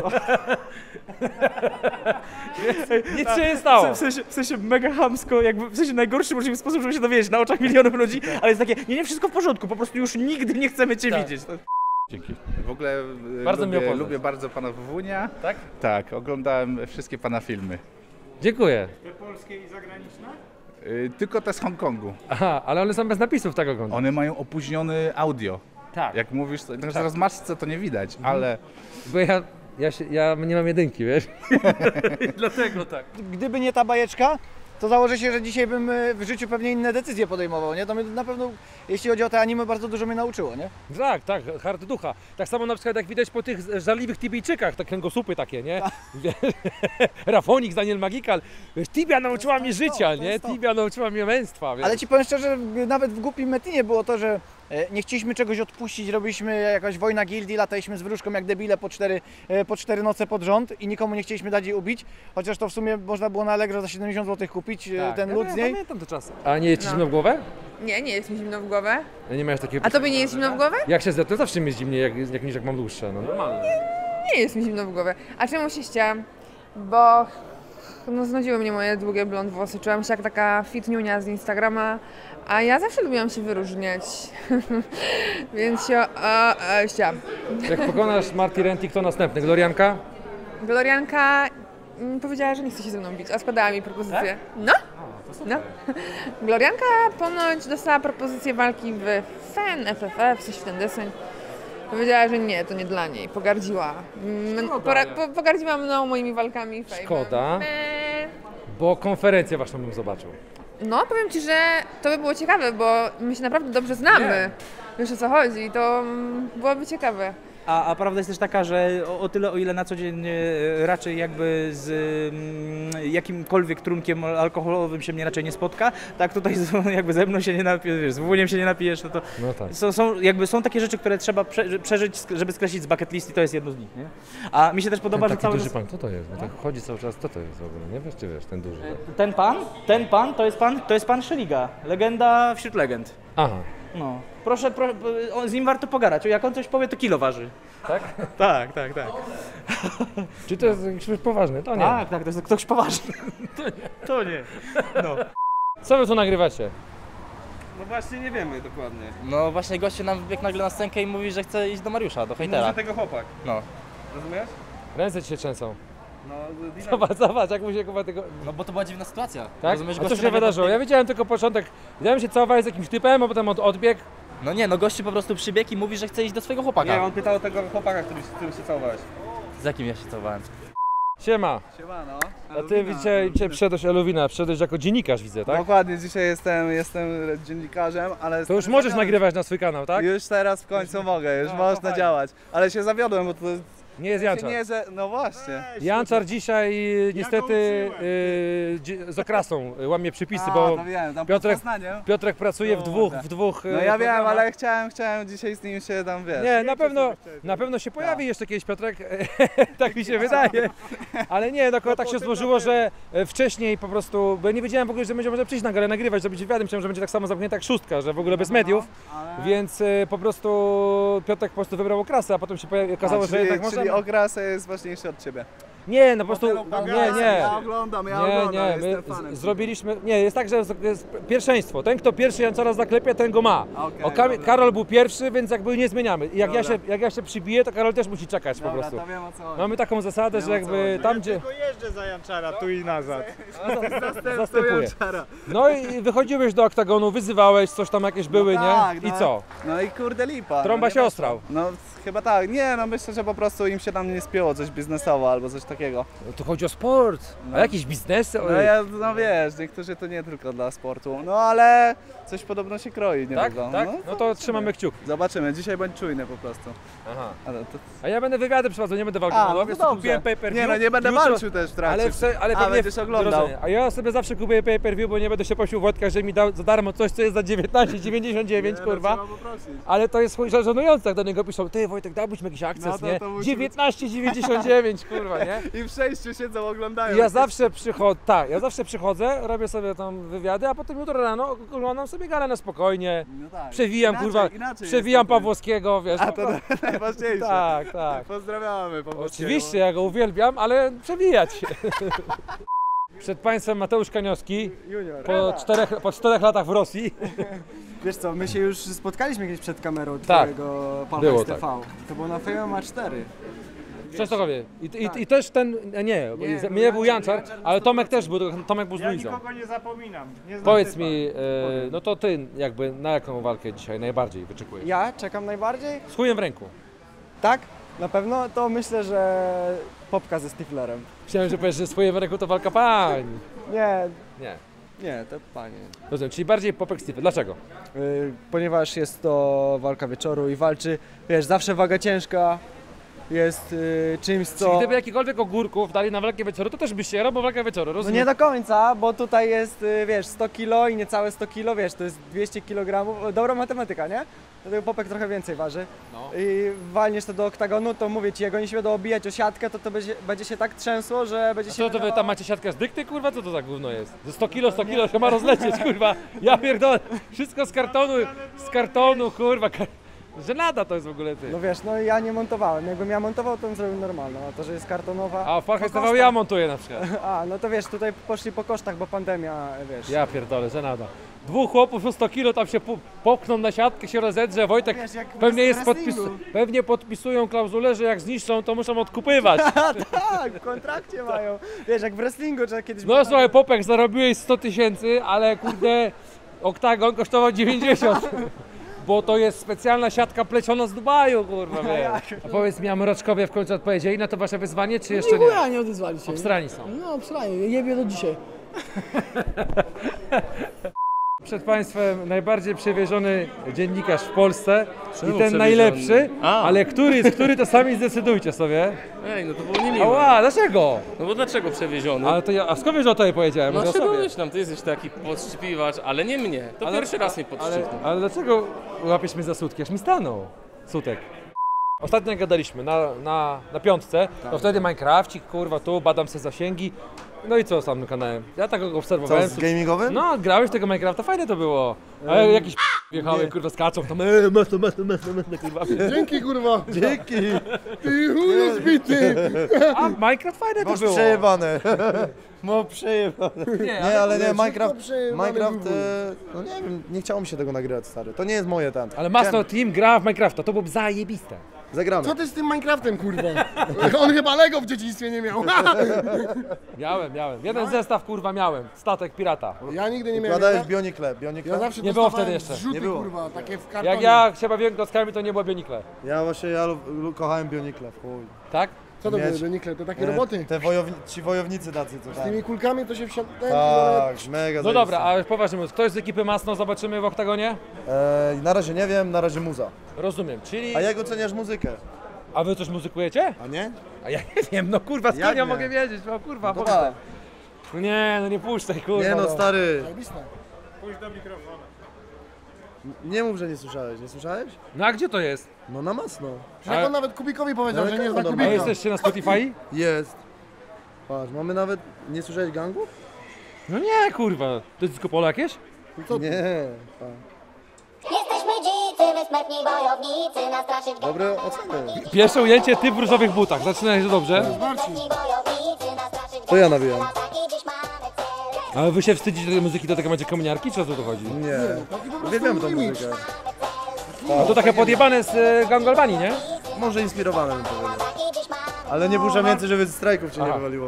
Speaker 1: Nic się nie stało.
Speaker 5: W sensie mega chamsko, jakby w sensie najgorszy możliwy sposób, żeby się dowiedzieć na oczach milionów ludzi, ale jest takie, nie, wszystko w porządku, po prostu już nigdy nie chcemy cię widzieć.
Speaker 10: Dzięki. W ogóle
Speaker 1: bardzo
Speaker 10: lubię bardzo pana Wunia.
Speaker 1: Tak?
Speaker 10: Tak, oglądałem wszystkie pana filmy.
Speaker 1: Dziękuję.
Speaker 6: Te polskie i zagraniczne?
Speaker 10: Tylko te z Hongkongu.
Speaker 1: Aha, ale one są bez napisów, tak oglądam.
Speaker 10: One mają opóźniony audio.
Speaker 5: Tak.
Speaker 10: Jak mówisz, zaraz masce to nie widać, ale...
Speaker 1: Bo ja nie mam jedynki, wiesz? Dlatego tak.
Speaker 11: Gdyby nie ta bajeczka, to założę się, że dzisiaj bym w życiu pewnie inne decyzje podejmował, nie? To mnie na pewno, jeśli chodzi o te anime, bardzo dużo mnie nauczyło, nie?
Speaker 1: Tak, hard ducha. Tak samo na przykład jak widać po tych żarliwych Tibijczykach, te kręgosłupy takie, nie? Rafonik, Daniel Magikal. Wiesz, Tibia nauczyła mnie życia, nie? Tibia nauczyła mnie męstwa, wiesz?
Speaker 11: Ale ci powiem szczerze, nawet w głupim Metinie było to, że nie chcieliśmy czegoś odpuścić, robiliśmy jakaś wojna gildii, lataliśmy z wróżką jak debile po 4 noce pod rząd i nikomu nie chcieliśmy dać jej ubić, chociaż to w sumie można było na Allegro za 70 zł kupić ten lód z niej.
Speaker 1: Pamiętam te czasy. A nie jest ci zimno w głowę?
Speaker 17: Nie, nie jest mi zimno w głowę.
Speaker 1: Nie masz takiego...
Speaker 17: A tobie nie jest zimno w głowę?
Speaker 1: Jak się zda, to zawsze mi jest zimniej, jak mam dłuższe, no normalnie.
Speaker 17: Nie jest mi zimno w głowę. A czemu się ścięłam? Bo no, znudziły mnie moje długie blond włosy. Czułam się jak taka fitniunia z Instagrama, a ja zawsze lubiłam się wyróżniać. Więc się ścięłam.
Speaker 1: Jak pokonasz Marty Renty, kto następny? Glorianka?
Speaker 17: Glorianka powiedziała, że nie chce się ze mną bić, a składała mi propozycję.
Speaker 1: Tak?
Speaker 17: No. Glorianka ponoć dostała propozycję walki w FEN, FFF, coś w ten deseń. Powiedziała, że nie, to nie dla niej. Pogardziła. Pogardziła mną, moimi walkami.
Speaker 1: Szkoda, bo konferencję waszą bym zobaczył.
Speaker 17: No, powiem ci, że to by było ciekawe, bo my się naprawdę dobrze znamy. Wiesz, o co chodzi, to byłoby ciekawe.
Speaker 5: A prawda jest też taka, że o tyle, o ile na co dzień raczej jakby z jakimkolwiek trunkiem alkoholowym się mnie raczej nie spotka, tak tutaj jakby ze mną się nie napijesz, wiesz, z Wuniem się nie napijesz, no to
Speaker 1: no tak.
Speaker 5: są takie rzeczy, które trzeba przeżyć, żeby skreślić z bucket list i to jest jedno z nich, nie? A mi się też podoba, że cały
Speaker 1: duży pan, kto to jest? Bo tak chodzi cały czas, kto to jest w ogóle, nie wiesz, czy wiesz, ten duży?
Speaker 5: Ten pan to jest pan Szeliga, legenda wśród legend.
Speaker 1: Aha.
Speaker 5: No, proszę, z nim warto pogadać, jak on coś powie, to kilo waży.
Speaker 1: Tak?
Speaker 5: Tak.
Speaker 1: Czy to jest ktoś poważny? To nie.
Speaker 5: Tak, to jest ktoś poważny. To nie. No.
Speaker 1: Co wy tu nagrywacie?
Speaker 9: No właśnie nie wiemy dokładnie.
Speaker 18: No właśnie gościu nam wbiegł nagle na scenkę i mówi, że chce iść do Mariusza, do hejtera.
Speaker 9: Może tego chłopak.
Speaker 18: No.
Speaker 9: Rozumiesz?
Speaker 1: Ręce ci się trzęsą.
Speaker 9: No,
Speaker 1: Zobacz, jak mu się chyba tego...
Speaker 18: No bo to była dziwna sytuacja.
Speaker 1: Tak?
Speaker 18: Rozumiesz,
Speaker 1: A co się wydarzyło? Ja widziałem tylko początek. Widziałem się całować z jakimś typem, a potem odbiegł.
Speaker 18: No nie, no gościu po prostu przybiegł i mówi, że chce iść do swojego chłopaka.
Speaker 9: Nie, on pytał o tego chłopaka, którym się całowałeś.
Speaker 18: Z jakim ja się całowałem?
Speaker 1: Siema.
Speaker 19: Siema, no.
Speaker 1: A ty dzisiaj przyszedłeś Elowina, przyszedłeś jako dziennikarz, widzę, tak?
Speaker 19: Dokładnie, dzisiaj jestem dziennikarzem, ale...
Speaker 1: To już możesz nagrywać na swój kanał, tak?
Speaker 19: Już teraz w końcu mogę, już można działać. Ale się zawiodłem, bo to...
Speaker 1: Nie jest Janczar.
Speaker 19: Nie, że... No właśnie.
Speaker 1: Janczar dzisiaj niestety z Okrasą łamie przepisy, bo
Speaker 19: to wiem, tam
Speaker 1: Piotrek pracuje w dwóch
Speaker 19: No ja wiem, ale chciałem dzisiaj z nim się tam, wiesz...
Speaker 1: Nie, na pewno się pojawi jeszcze kiedyś Piotrek, tak mi się wydaje. Ale nie, tak się złożyło, że wcześniej po prostu, bo ja nie wiedziałem w ogóle, że będzie można przyjść na galę nagrywać, zrobić wywiady, myślałem, że będzie tak samo zamknięta jak Szóstka, że w ogóle bez mediów, więc po prostu Piotrek po prostu wybrał Okrasę, a potem się okazało, że jednak można...
Speaker 19: Czyli Okrasa jest ważniejszy od ciebie.
Speaker 1: Nie, no po prostu,
Speaker 19: nie. Ja oglądam, jestem fanem.
Speaker 1: Zrobiliśmy, nie, jest tak, że jest pierwszeństwo. Ten, kto pierwszy Janczara zaklepie, ten go ma. Karol był pierwszy, więc jakby nie zmieniamy. I jak ja się przybiję, to Karol też musi czekać po prostu.
Speaker 19: To wiem, o co chodzi.
Speaker 1: Mamy taką zasadę, że jakby tam, gdzie...
Speaker 20: Tylko jeżdżę za Janczara, tu i nazad.
Speaker 1: Zastępuję. No i wychodziłeś do oktagonu, wyzywałeś, coś tam jakieś były,
Speaker 19: tak,
Speaker 1: nie? I co?
Speaker 19: No i kurde lipa.
Speaker 1: Trąba się ostrał.
Speaker 19: No chyba tak. Nie, no myślę, że po prostu im się tam nie spięło coś biznesowo albo coś takiego.
Speaker 1: No to chodzi o sport, a jakieś biznesy?
Speaker 19: No wiesz, niektórzy to nie tylko dla sportu, no ale coś podobno się kroi niedługo.
Speaker 1: Tak? No to trzymamy kciuki.
Speaker 19: Zobaczymy, dzisiaj bądź czujny po prostu.
Speaker 1: Aha. A ja będę wywiady przeprowadzał, nie będę walczył.
Speaker 19: Kupiłem pay-per-view. Nie no, nie będę walczył też w trakcie.
Speaker 1: Ale pewnie
Speaker 19: będziesz oglądał.
Speaker 1: A ja sobie zawsze kupuję pay-per-view, bo nie będę się prosił Wojtka, że mi dał za darmo coś, co jest za 19,99, kurwa. Ale to jest żenujące, jak do niego piszą, ty Wojtek, dałbyś mi jakiś akces, nie? 19,99, kurwa, nie?
Speaker 19: I w przejściu siedzą, oglądają.
Speaker 1: Ja zawsze przychodzę, robię sobie tam wywiady, a potem jutro rano oglądam sobie galę na spokojnie.
Speaker 19: No tak.
Speaker 1: Przewijam, przewijam Pawłowskiego, wiesz.
Speaker 19: A to najważniejsze.
Speaker 1: Tak.
Speaker 19: Pozdrawiamy Pawłowskiego.
Speaker 1: Oczywiście, ja go uwielbiam, ale przewijać się. Przed Państwem Mateusz Kaniowski, po 4 latach w Rosji.
Speaker 21: Wiesz co, my się już spotkaliśmy kiedyś przed kamerą twojego Palmach TV. To było na Fame 4.
Speaker 1: W Częstochowie. I też ten, mnie był Janczar, ale Tomek też był, Tomek był z Luizą.
Speaker 20: Ja nikogo nie zapominam.
Speaker 1: Powiedz mi, no to ty jakby na jaką walkę dzisiaj najbardziej wyczekujesz?
Speaker 21: Ja czekam najbardziej?
Speaker 1: Z chujem w ręku.
Speaker 21: Tak? Na pewno? To myślę, że Popka ze Stiflerem.
Speaker 1: Myślałem, że powiesz, że z chujem w ręku to walka pań.
Speaker 21: Nie, to panie.
Speaker 1: Rozumiem, czyli bardziej Popek Stifler. Dlaczego?
Speaker 21: Ponieważ jest to walka wieczoru i walczy, wiesz, zawsze waga ciężka. Jest czymś, co...
Speaker 1: Czyli gdyby jakikolwiek ogórków dali na walkę wieczoru, to też byś się robił walkę wieczoru, rozumiem?
Speaker 21: No nie do końca, bo tutaj jest, wiesz, 100 kg i niecałe 100 kg, wiesz, to jest 200 kg. Dobra matematyka, nie? Dlatego Popek trochę więcej waży.
Speaker 1: No.
Speaker 21: I walniesz to do oktagonu, to mówię ci, jak oni się będą obijać o siatkę, to będzie się tak trzęsło, że będzie się...
Speaker 1: Co to wy tam macie siatkę z dykty, kurwa? Co to za gówno jest? Ze 100 kg się ma rozlecieć, kurwa. Ja pierdolę, wszystko z kartonu, kurwa. Żenada to jest w ogóle ty.
Speaker 21: No wiesz, no ja nie montowałem. Jakbym ja montował, to bym zrobił normalną, a to, że jest kartonowa...
Speaker 1: A w Palmach TV ja montuję na przykład.
Speaker 21: A, no to wiesz, tutaj poszli po kosztach, bo pandemia, wiesz.
Speaker 1: Ja pierdolę, żenada. 2 chłopów o 100 kg tam się popchną na siatkę, się rozedrze, Wojtek
Speaker 21: wiesz,
Speaker 1: pewnie podpisują klauzulę, że jak zniszczą, to muszą odkupywać.
Speaker 21: Tak, w kontrakcie mają. Wiesz, jak w wrestlingu trzeba kiedyś...
Speaker 1: No słuchaj, Popek, zarobiłeś 100 000, ale kurde, oktagon kosztował 90. Bo to jest specjalna siatka pleciona z Dubaju, kurwa, wiesz. A powiedz mi, a Mroczkowie w końcu odpowiedzieli na to wasze wyzwanie, czy jeszcze nie?
Speaker 13: Nie odezwali się.
Speaker 1: Obstrani są.
Speaker 13: No, obstrani, jebie do dzisiaj.
Speaker 1: Przed Państwem najbardziej przewieziony dziennikarz w Polsce i ten najlepszy, ale który to sami zdecydujcie sobie.
Speaker 22: Ej, no to było niemiłe.
Speaker 1: Ała, dlaczego?
Speaker 22: No bo dlaczego przewieziony?
Speaker 1: Ale to a skąd wiesz, że o tobie powiedziałem?
Speaker 22: No się tam, ty jesteś taki podszczypiwacz, ale nie mnie. To pierwszy raz mnie podszczypnął.
Speaker 1: Ale dlaczego łapiesz mnie za sutki? Aż mi stanął sutek. Ostatnio jak gadaliśmy na piątce, to wtedy Minecrafcik, kurwa, tu badam sobie zasięgi. No i co z samym kanałem? Ja tak go obserwowałem.
Speaker 3: Co, z gamingowym?
Speaker 1: No, grałeś tego Minecrafta, fajne to było. A jakiś wjechały, kurwa, skaczą tam, masno, kurwa.
Speaker 12: Dzięki, kurwa. Dzięki. Ty chuju zbity.
Speaker 1: A Minecraft fajne to było.
Speaker 3: Przejebane. No przejebane. Nie, ale nie, Minecraft, no nie wiem, nie chciało mi się tego nagrywać, stary. To nie jest moje tam.
Speaker 1: Ale Masno Team gra w Minecrafta, to byłoby zajebiste.
Speaker 3: Zagramy.
Speaker 12: Co ty z tym Minecraftem, kurwa? On chyba Lego w dzieciństwie nie miał.
Speaker 1: Miałem. Jeden zestaw, kurwa, miałem. Statek pirata.
Speaker 12: Ja nigdy nie miałem.
Speaker 3: Układałeś Bionikle.
Speaker 12: Ja zawsze
Speaker 1: nie było wtedy jeszcze.
Speaker 12: Zrzuty,
Speaker 1: nie było.
Speaker 12: Kurwa, takie w kartonie.
Speaker 1: Jak ja się bawiłem klockami, to nie było Bionikle.
Speaker 3: Ja właśnie, kochałem Bionikle, w chuj.
Speaker 1: Tak?
Speaker 12: Co to
Speaker 3: Mieć-
Speaker 12: były, Nikle? To takie roboty?
Speaker 3: Ci wojownicy tacy, co
Speaker 12: Z
Speaker 3: tam.
Speaker 12: tymi kulkami to się wsiadł.
Speaker 3: Tak, mega
Speaker 1: No dobra, a poważnie mówiąc, kto jest z ekipy Masno zobaczymy w oktagonie?
Speaker 3: Na razie nie wiem, na razie muza.
Speaker 1: Rozumiem, czyli...
Speaker 3: A jak oceniasz muzykę?
Speaker 1: A wy coś muzykujecie?
Speaker 3: A nie?
Speaker 1: A ja nie wiem, no kurwa, skąd
Speaker 3: Jak
Speaker 1: ja
Speaker 3: nie?
Speaker 1: mogę wiedzieć? No kurwa,
Speaker 3: No
Speaker 1: powiedz.
Speaker 3: tak.
Speaker 1: No nie, no nie puszczaj, kurwa.
Speaker 3: Nie no, stary.
Speaker 12: Zajebiste.
Speaker 6: Pójdź do mikrofonu.
Speaker 3: Nie mów, że nie słyszałeś. Nie słyszałeś?
Speaker 1: No a gdzie to jest?
Speaker 3: No na Masno.
Speaker 12: Jak on nawet Kubikowi powiedział, że nie zna
Speaker 1: A
Speaker 12: Kubika.
Speaker 1: jesteście na Spotify?
Speaker 3: Jest. Patrz, mamy nawet... Nie słyszałeś gangu?
Speaker 1: No nie, kurwa. To jest disco polo jakieś?
Speaker 3: Nie. Pa.
Speaker 2: Jesteśmy dzicy, wysmętni wojownicy, nastraszyć
Speaker 3: Dobre oceny.
Speaker 1: Pierwsze ujęcie, ty w różowych butach. Zaczyna się dobrze.
Speaker 3: To ja nawijam.
Speaker 1: Ale wy się wstydzicie tej muzyki, do tego macie kominiarki, czy o co tu chodzi?
Speaker 3: Nie. Uwielbiam tą muzykę.
Speaker 1: A to takie podjebane z Gangu Albanii, nie?
Speaker 3: Może inspirowane bym powiedział. Ale nie puszczam więcej, żeby z strajków cię nie wywaliło.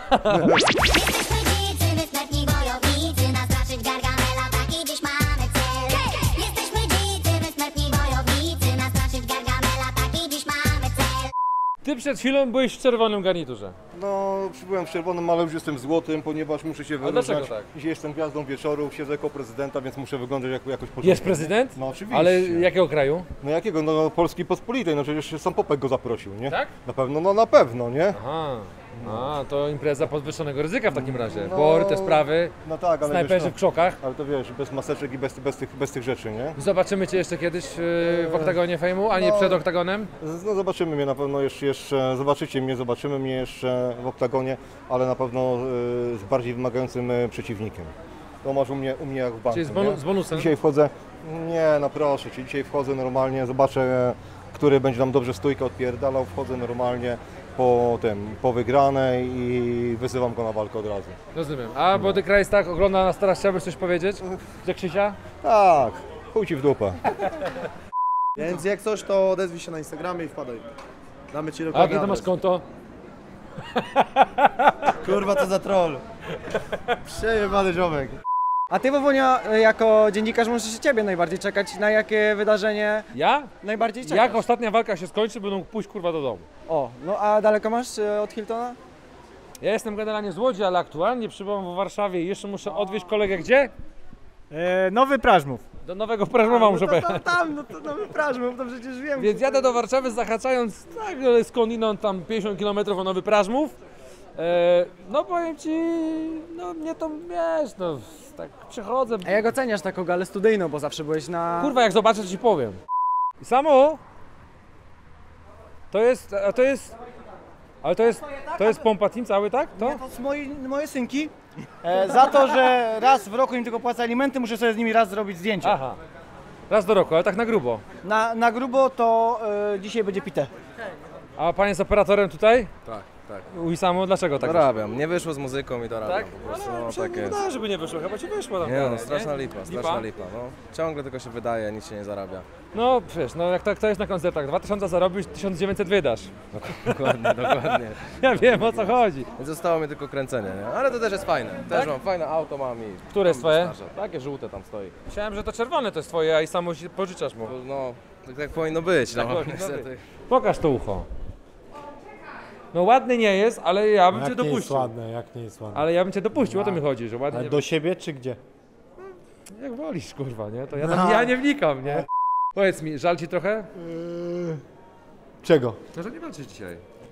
Speaker 2: dzicy, wysmętni wojownicy, nastraszyć Gargamela, taki dziś mamy cel. Jesteśmy dzicy, wysmętni wojownicy, nastraszyć Gargamela, taki dziś mamy cel.
Speaker 1: Ty przed chwilą byłeś w czerwonym garniturze.
Speaker 4: No, przybyłem w czerwonym, ale już jestem złotym, ponieważ muszę się wyróżniać.
Speaker 1: dlaczego tak?
Speaker 4: Dzisiaj jestem gwiazdą wieczoru, siedzę jako prezydenta, więc muszę wyglądać jakoś porządnie.
Speaker 1: Jest prezydent?
Speaker 4: No oczywiście.
Speaker 1: Ale jakiego kraju?
Speaker 4: No jakiego? No Polski Pospolitej, no przecież sam Popek go zaprosił, nie?
Speaker 1: Tak?
Speaker 4: Na pewno, no na pewno, nie?
Speaker 1: Aha. A, to impreza podwyższonego ryzyka w takim razie.
Speaker 4: No,
Speaker 1: Bory, te sprawy,
Speaker 4: no tak, ale
Speaker 1: snajperzy
Speaker 4: wiesz,
Speaker 1: w krzokach.
Speaker 4: Ale to wiesz, bez maseczek i bez tych rzeczy, nie?
Speaker 1: Zobaczymy Cię jeszcze kiedyś w oktagonie fejmu, a nie przed oktagonem?
Speaker 4: No zobaczymy mnie na pewno jeszcze, zobaczymy mnie jeszcze w oktagonie, ale na pewno z bardziej wymagającym przeciwnikiem. To masz u mnie jak w banku,
Speaker 1: Czyli z bonusem?
Speaker 4: Dzisiaj wchodzę, nie no proszę Cię, dzisiaj wchodzę normalnie, zobaczę, który będzie nam dobrze stójkę odpierdalał, wchodzę normalnie po wygranej i wyzywam go na walkę od razu.
Speaker 1: Rozumiem. A Body Christ tak ogląda nas teraz, chciałbyś coś powiedzieć? Że Krzysia?
Speaker 4: Tak, chuj Ci w dupę.
Speaker 3: Więc jak coś, to odezwij się na Instagramie i wpadaj. Damy Ci
Speaker 1: A
Speaker 3: dokładnie
Speaker 1: jakie to masz
Speaker 3: adres.
Speaker 1: konto?
Speaker 3: Kurwa, co za troll. Przejebany ziomek.
Speaker 21: A ty, Wowonia, jako dziennikarz możesz się ciebie najbardziej czekać, na jakie wydarzenie
Speaker 1: Ja?
Speaker 21: najbardziej czekasz?
Speaker 1: Jak ostatnia walka się skończy, będą pójść kurwa do domu.
Speaker 21: O, no a daleko masz od Hiltona?
Speaker 1: Ja jestem generalnie z Łodzi, ale aktualnie przybywam w Warszawie i jeszcze muszę odwieźć kolegę gdzie?
Speaker 20: Nowy Prażmów.
Speaker 1: Do Nowego Prażmowa muszę pojechać.
Speaker 21: Tam, to Nowy Prażmów, to przecież wiem.
Speaker 1: Więc jadę do Warszawy zahaczając tak skądinąd tam 50 km o Nowy Prażmów. No powiem Ci, no mnie to wiesz, no tak przychodzę.
Speaker 21: A jak oceniasz taką galę studyjną, bo zawsze byłeś na...
Speaker 1: Kurwa, jak zobaczę, to Ci powiem. I samo ale to jest pompa team cały, tak? To?
Speaker 11: Nie, to są moje synki. Za to, że raz w roku im tylko płacę alimenty, muszę sobie z nimi raz zrobić zdjęcie.
Speaker 1: Aha. Raz do roku, ale tak na grubo.
Speaker 11: Na grubo to dzisiaj będzie pite.
Speaker 1: A pan jest operatorem tutaj?
Speaker 23: Tak, tak.
Speaker 1: U Isamu, dlaczego tak?
Speaker 23: Dorabiam, nie wyszło z muzyką i dorabiam
Speaker 1: Tak?
Speaker 23: po prostu,
Speaker 1: Ale
Speaker 23: no
Speaker 1: myślałem,
Speaker 23: tak
Speaker 1: nie
Speaker 23: jest.
Speaker 1: wydaje, żeby nie wyszło, chyba Ci wyszło tam.
Speaker 23: Nie no, straszna lipa, no. Ciągle tylko się wydaje, nic się nie zarabia.
Speaker 1: No wiesz, no jak to jest na koncertach, 2000 zarobisz, 1900 wydasz.
Speaker 23: Dokładnie.
Speaker 1: Ja wiem, o co chodzi.
Speaker 23: Więc zostało mi tylko kręcenie, nie? Ale to też jest fajne. Też
Speaker 1: Tak?
Speaker 23: mam fajne auto, mam i...
Speaker 1: Które jest twoje?
Speaker 23: Takie żółte tam stoi.
Speaker 1: Myślałem, że to czerwone to jest twoje, a Isamu się pożyczasz mu.
Speaker 23: No, tak powinno być,
Speaker 1: Tak
Speaker 23: no
Speaker 1: powinno
Speaker 23: niestety.
Speaker 1: być. Pokaż to ucho. No ładny nie jest, ale ja bym Cię
Speaker 24: Jak nie jest
Speaker 1: dopuścił.
Speaker 24: ładne, jak nie jest ładne.
Speaker 1: Ale ja bym Cię dopuścił, o to mi chodzi, że ładnie.
Speaker 24: Ale do siebie czy gdzie?
Speaker 1: Jak wolisz, kurwa, nie? To ja nie wnikam, nie? Powiedz mi, żal Ci trochę?
Speaker 24: Czego?
Speaker 1: No, że nie walczysz dzisiaj.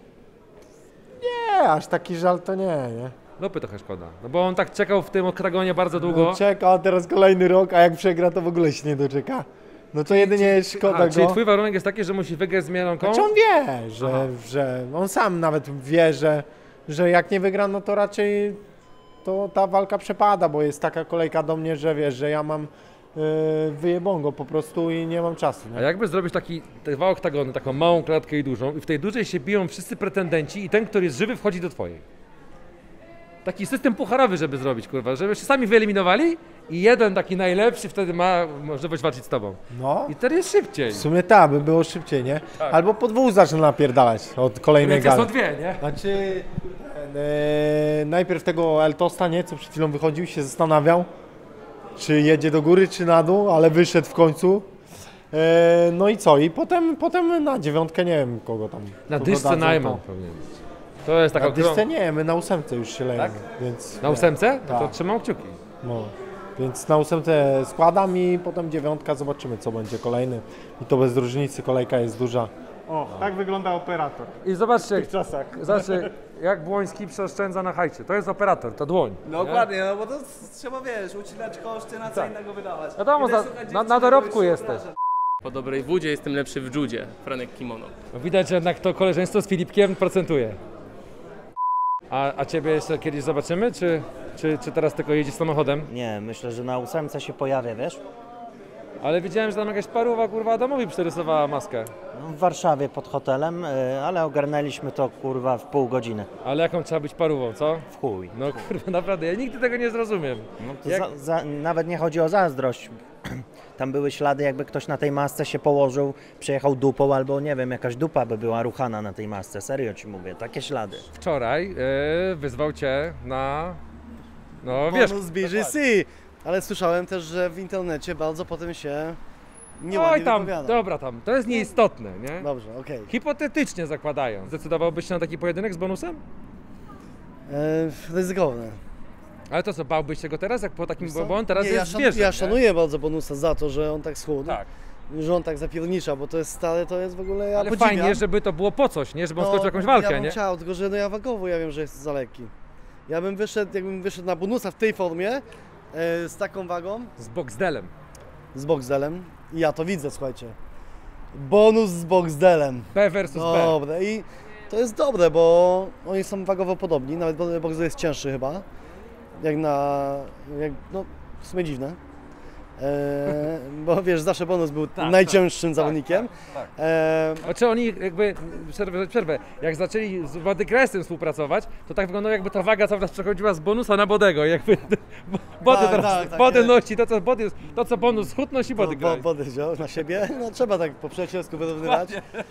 Speaker 24: Nie, aż taki żal to nie.
Speaker 1: Lopy trochę szkoda, no bo on tak czekał w tym oktagonie bardzo długo.
Speaker 24: No czeka, a teraz kolejny rok, a jak przegra, to w ogóle się nie doczeka. No to jedynie jest szkoda go.
Speaker 1: Czyli twój warunek jest taki, że musi wygrać z Mielonką?
Speaker 24: Znaczy on wie, że on sam nawet wie, że jak nie wygra, no to raczej to ta walka przepada, bo jest taka kolejka do mnie, że wiesz, że ja mam wyjebongo po prostu i nie mam czasu. Nie?
Speaker 1: A jakby zrobić te dwa oktagony, taką małą klatkę i dużą i w tej dużej się biją wszyscy pretendenci i ten, który jest żywy, wchodzi do twojej. Taki system pucharowy, żeby zrobić, kurwa, żeby się sami wyeliminowali i jeden taki najlepszy wtedy ma możliwość walczyć z tobą.
Speaker 24: No.
Speaker 1: I wtedy jest szybciej.
Speaker 24: W sumie tak, by było szybciej, nie?
Speaker 1: Tak.
Speaker 24: Albo po dwóch zaczyna napierdalać od kolejnej
Speaker 1: Więc
Speaker 24: gali.
Speaker 1: są dwie, nie?
Speaker 24: Znaczy, najpierw tego Eltosta, nie, co przed chwilą wychodził, się zastanawiał, czy jedzie do góry, czy na dół, ale wyszedł w końcu. No i co? I potem na 9 nie wiem kogo tam.
Speaker 1: Na
Speaker 24: kogo
Speaker 1: dyszce
Speaker 24: dadzą,
Speaker 1: Najman
Speaker 24: to.
Speaker 1: powinien być. To jest taka
Speaker 24: Na dyszce nie, my na 8 już się lejemy.
Speaker 1: Tak?
Speaker 24: Więc,
Speaker 1: Na 8? No to
Speaker 24: Tak.
Speaker 1: trzymam kciuki.
Speaker 24: No. Więc na 8 składam i potem 9 zobaczymy co będzie kolejny. I to bez różnicy, kolejka jest duża.
Speaker 20: O, tak wygląda operator.
Speaker 1: I zobaczcie,
Speaker 20: W tych czasach.
Speaker 1: zobaczcie jak Błoński przeoszczędza na hajcie. To jest operator, to dłoń.
Speaker 19: No dokładnie, no bo to trzeba, wiesz, ucinać koszty, na co innego wydawać.
Speaker 1: Wiadomo,
Speaker 19: Idę szukać
Speaker 1: na
Speaker 19: dziewczyny,
Speaker 1: dorobku
Speaker 19: bo już
Speaker 1: jesteś.
Speaker 22: Po dobrej wódzie jestem lepszy w judzie. Franek Kimono.
Speaker 1: No widać, że jednak to koleżeństwo z Filipkiem procentuje. A ciebie jeszcze kiedyś zobaczymy, czy teraz tylko jedziesz samochodem?
Speaker 7: Nie, myślę, że na 8 się pojawia, wiesz?
Speaker 1: Ale widziałem, że tam jakaś paruwa kurwa Adamowi przerysowała maskę.
Speaker 7: No, w Warszawie pod hotelem, ale ogarnęliśmy to kurwa w pół godziny.
Speaker 1: Ale jaką trzeba być parówą, co?
Speaker 7: W chuj.
Speaker 1: No kurwa, naprawdę, ja nigdy tego nie zrozumiem.
Speaker 7: No to nawet nie chodzi o zazdrość. Tam były ślady, jakby ktoś na tej masce się położył, przejechał dupą, albo nie wiem, jakaś dupa by była ruchana na tej masce. Serio ci mówię, takie ślady.
Speaker 1: Wczoraj wyzwał cię na... No wiesz...
Speaker 3: Bonus BGC, ale słyszałem też, że w internecie bardzo potem się nie
Speaker 1: Oj
Speaker 3: ładnie
Speaker 1: tam,
Speaker 3: wypowiada.
Speaker 1: dobra tam, to jest nieistotne, nie?
Speaker 3: Dobrze, okej.
Speaker 1: Hipotetycznie zakładając, zdecydowałbyś się na taki pojedynek z bonusem?
Speaker 3: Ryzykowne.
Speaker 1: Ale to co, bałbyś się go teraz, jak po takim,
Speaker 3: Wiesz co?
Speaker 1: bo on teraz
Speaker 3: Nie,
Speaker 1: jest
Speaker 3: ja
Speaker 1: zwierzę,
Speaker 3: ja
Speaker 1: nie?
Speaker 3: szanuję bardzo Bonusa za to, że on tak schudł.
Speaker 1: Tak.
Speaker 3: Że on tak zapiernicza, bo to jest stare, to jest w ogóle, ja
Speaker 1: Ale
Speaker 3: podziwiam.
Speaker 1: fajnie, żeby to było po coś, nie? Żeby on skończył jakąś walkę,
Speaker 3: ja bym
Speaker 1: nie?
Speaker 3: chciał, tylko że no ja wagowo ja wiem, że jest za lekki. Ja bym wyszedł, jakbym wyszedł na Bonusa w tej formie, z taką wagą.
Speaker 1: Z Boxdelem.
Speaker 3: Z Boxdelem. I ja to widzę, słuchajcie. Bonus z Boxdelem.
Speaker 1: B versus B.
Speaker 3: Dobre. I to jest dobre, bo oni są wagowo podobni, nawet Boxdel jest cięższy chyba. No w sumie dziwne. Bo wiesz, zawsze Bonus był najcięższym zawodnikiem.
Speaker 1: Znaczy oni jakby, przerwę, jak zaczęli z Bodycraftem współpracować, to tak wyglądało, jakby ta waga cały czas przechodziła z Bonusa na Bodego, jakby Body teraz, Body nosi to co Bonus chód nosi Bodycraft.
Speaker 3: Body wziął na siebie, no trzeba tak po przyjacielsku wyrównywać.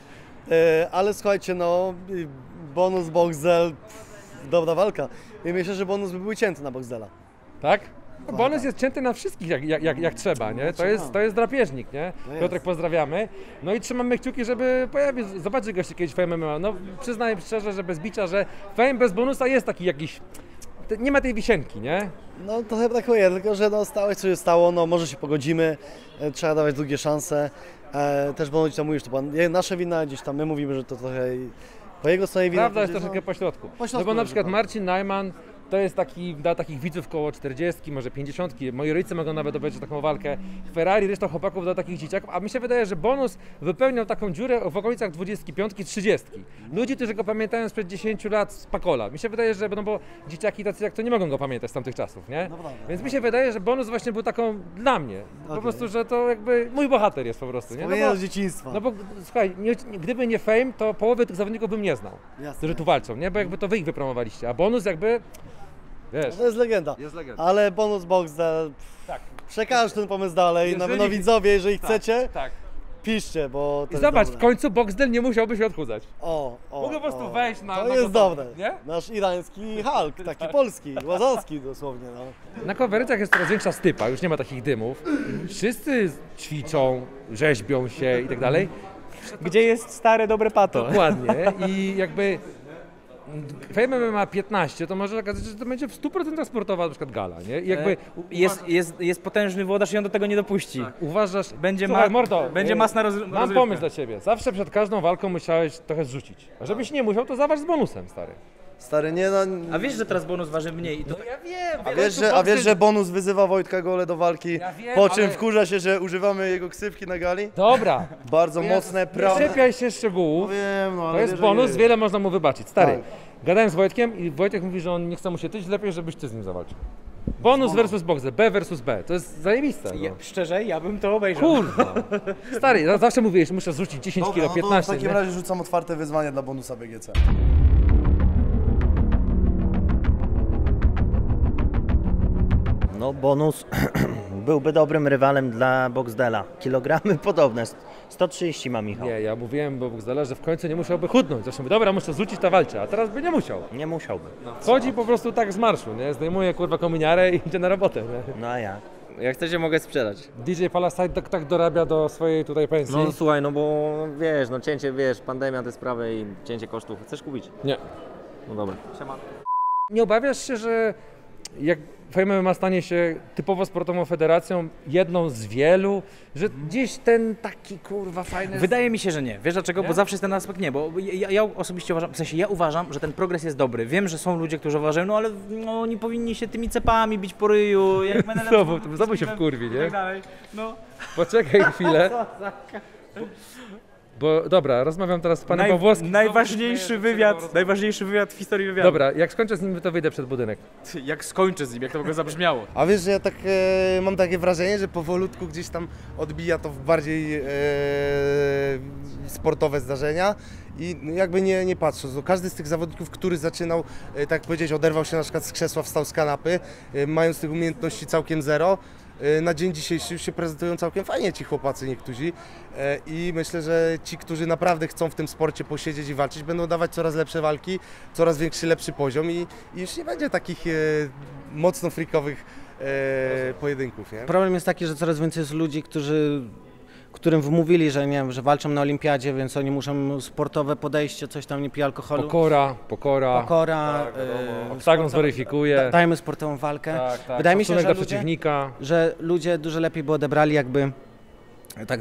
Speaker 3: Ale słuchajcie, no Bonus, Boxdel, dobra walka. I myślę, że Bonus by był cięty na Boxdela.
Speaker 1: Tak? No, bonus jest cięty na wszystkich jak trzeba, nie? To jest drapieżnik, nie? Piotrek, pozdrawiamy. No i trzymamy kciuki, żeby pojawił, zobaczy goście kiedyś Fame MMA. No przyznaję szczerze, że bez bicia, że Fame bez bonusa jest taki jakiś, nie ma tej wisienki, nie?
Speaker 3: No trochę brakuje, tylko że no stało co się stało, no może się pogodzimy, trzeba dawać drugie szanse. Też Bonus tam mówisz, to była nasza wina, gdzieś tam my mówimy, że to trochę po jego stronie wina.
Speaker 1: Prawda jest troszeczkę pośrodku. No bo na przykład Marcin Najman to jest taki, dla takich widzów koło 40, może 50. Moi rodzice mogą nawet obejrzeć taką walkę. Ferrari, reszta chłopaków dla takich dzieciaków, a mi się wydaje, że Bonus wypełniał taką dziurę w okolicach 25, 30. Ludzi, którzy go pamiętają sprzed 10 lat z Pakola. Mi się wydaje, że no bo dzieciaki tacy jak to nie mogą go pamiętać z tamtych czasów, nie?
Speaker 3: No prawda.
Speaker 1: Więc mi się wydaje, że Bonus właśnie był taką dla mnie. Po prostu, że to jakby mój bohater jest po prostu, nie?
Speaker 3: No z dzieciństwa.
Speaker 1: No bo słuchaj, gdyby nie Fame, to połowy tych zawodników bym nie znał, którzy tu walczą, nie? Bo jakby to wy ich wypromowaliście, a Bonus jakby... Wiesz,
Speaker 3: to jest legenda. Ale Bonus Boxdel, przekaż ten pomysł dalej, no widzowie, jeżeli chcecie, piszcie, bo to
Speaker 1: i zobacz,
Speaker 3: jest
Speaker 1: w końcu Boxdel nie musiałby się odchudzać. Mógł po prostu wejść na
Speaker 3: to jest dobre,
Speaker 1: nie?
Speaker 3: Nasz irański Hulk, taki polski, łazowski dosłownie. No.
Speaker 1: Na konferencjach jest coraz większa stypa, już nie ma takich dymów. Wszyscy ćwiczą, rzeźbią się i tak dalej.
Speaker 5: Gdzie jest stare, dobre pato?
Speaker 1: Dokładnie i jakby... Fame MMA 15, to może okazać się, że to będzie w 100% sportowa na przykład gala, nie? I jakby
Speaker 5: jest potężny włodarz i on do tego nie dopuści.
Speaker 1: Uważasz...
Speaker 5: Będzie masna rozrywka.
Speaker 1: Mam pomysł dla ciebie. Zawsze przed każdą walką musiałeś trochę zrzucić. A żebyś nie musiał, to zawarz z bonusem, stary.
Speaker 3: Stary, nie no...
Speaker 5: A wiesz, że teraz bonus waży mniej? I to...
Speaker 1: Ja wiem,
Speaker 3: a wiesz, że Bonus wyzywa Wojtka Gole do walki, po czym wkurza się, że używamy jego ksywki na gali?
Speaker 1: Dobra.
Speaker 3: Bardzo mocne, prawda?
Speaker 1: Nie czepiaj się szczegółów.
Speaker 3: Wiem, no, ale
Speaker 1: to jest bonus, wiele można mu wybaczyć. Stary, gadałem z Wojtkiem i Wojtek mówi, że on nie chce mu się tyć, lepiej, żebyś ty z nim zawalczył. Bonus versus Boxer, B versus B. To jest zajebiste. No.
Speaker 5: Szczerze, ja bym to obejrzał.
Speaker 1: Kurwa. Stary, ja zawsze mówiłeś, muszę zrzucić 10 kg, 15.
Speaker 3: W takim razie rzucam otwarte wyzwanie dla Bonusa BGC.
Speaker 7: No Bonus byłby dobrym rywalem dla Boxdela. Kilogramy podobne, 130 ma Michał.
Speaker 1: Nie, ja mówiłem Boxdela, że w końcu nie musiałby chudnąć. Zresztą mówię, dobra, muszę zrzucić ta walczę, a teraz by nie musiał.
Speaker 7: Nie musiałby.
Speaker 1: Wchodzi po prostu tak z marszu, nie? Zdejmuje kurwa kominiarę i idzie na robotę, nie?
Speaker 7: No a jak?
Speaker 9: Jak chcecie, mogę sprzedać.
Speaker 1: DJ Palasite tak dorabia do swojej tutaj pensji?
Speaker 9: No słuchaj, no bo wiesz, no cięcie, wiesz, pandemia, te sprawy i cięcie kosztów. Chcesz kupić?
Speaker 1: Nie.
Speaker 9: No dobra. Siema.
Speaker 1: Nie obawiasz się, że jak Fame MMA stanie się typowo sportową federacją, jedną z wielu, że gdzieś ten taki kurwa fajny...
Speaker 5: Wydaje mi się, że nie. Wiesz dlaczego?
Speaker 1: Nie?
Speaker 5: Bo zawsze jest ten aspekt nie, bo ja osobiście uważam, w sensie ja uważam, że ten progres jest dobry. Wiem, że są ludzie, którzy uważają, no ale no, oni powinni się tymi cepami bić po ryju, jak
Speaker 1: Znowu się wkurwi, nie?
Speaker 5: I tak dalej. No.
Speaker 1: Poczekaj chwilę. Bo dobra, rozmawiam teraz z panem Pawłowskim.
Speaker 5: Najważniejszy wywiad w historii wywiadu.
Speaker 1: Dobra, jak skończę z nim, to wyjdę przed budynek.
Speaker 5: Jak skończę z nim, jak to w ogóle zabrzmiało.
Speaker 8: A wiesz, że ja tak mam takie wrażenie, że powolutku gdzieś tam odbija to w bardziej sportowe zdarzenia i jakby nie patrząc, no każdy z tych zawodników, który zaczynał, tak jak powiedziałeś, oderwał się na przykład z krzesła, wstał z kanapy, mając tych umiejętności całkiem zero, na dzień dzisiejszy już się prezentują całkiem fajnie ci chłopacy niektórzy i myślę, że ci, którzy naprawdę chcą w tym sporcie posiedzieć i walczyć, będą dawać coraz lepsze walki, coraz większy, lepszy poziom i już nie będzie takich mocno freakowych pojedynków, nie?
Speaker 14: Problem jest taki, że coraz więcej jest ludzi, którym wmówili, że nie wiem, że walczą na olimpiadzie, więc oni muszą sportowe podejście, coś tam nie pije alkoholu.
Speaker 1: Pokora.
Speaker 14: Tak,
Speaker 1: Oktagon zweryfikuje.
Speaker 14: Dajmy sportową walkę.
Speaker 1: Tak,
Speaker 14: Wydaje mi się, że
Speaker 1: przeciwnika.
Speaker 14: Że ludzie dużo lepiej by odebrali, jakby tak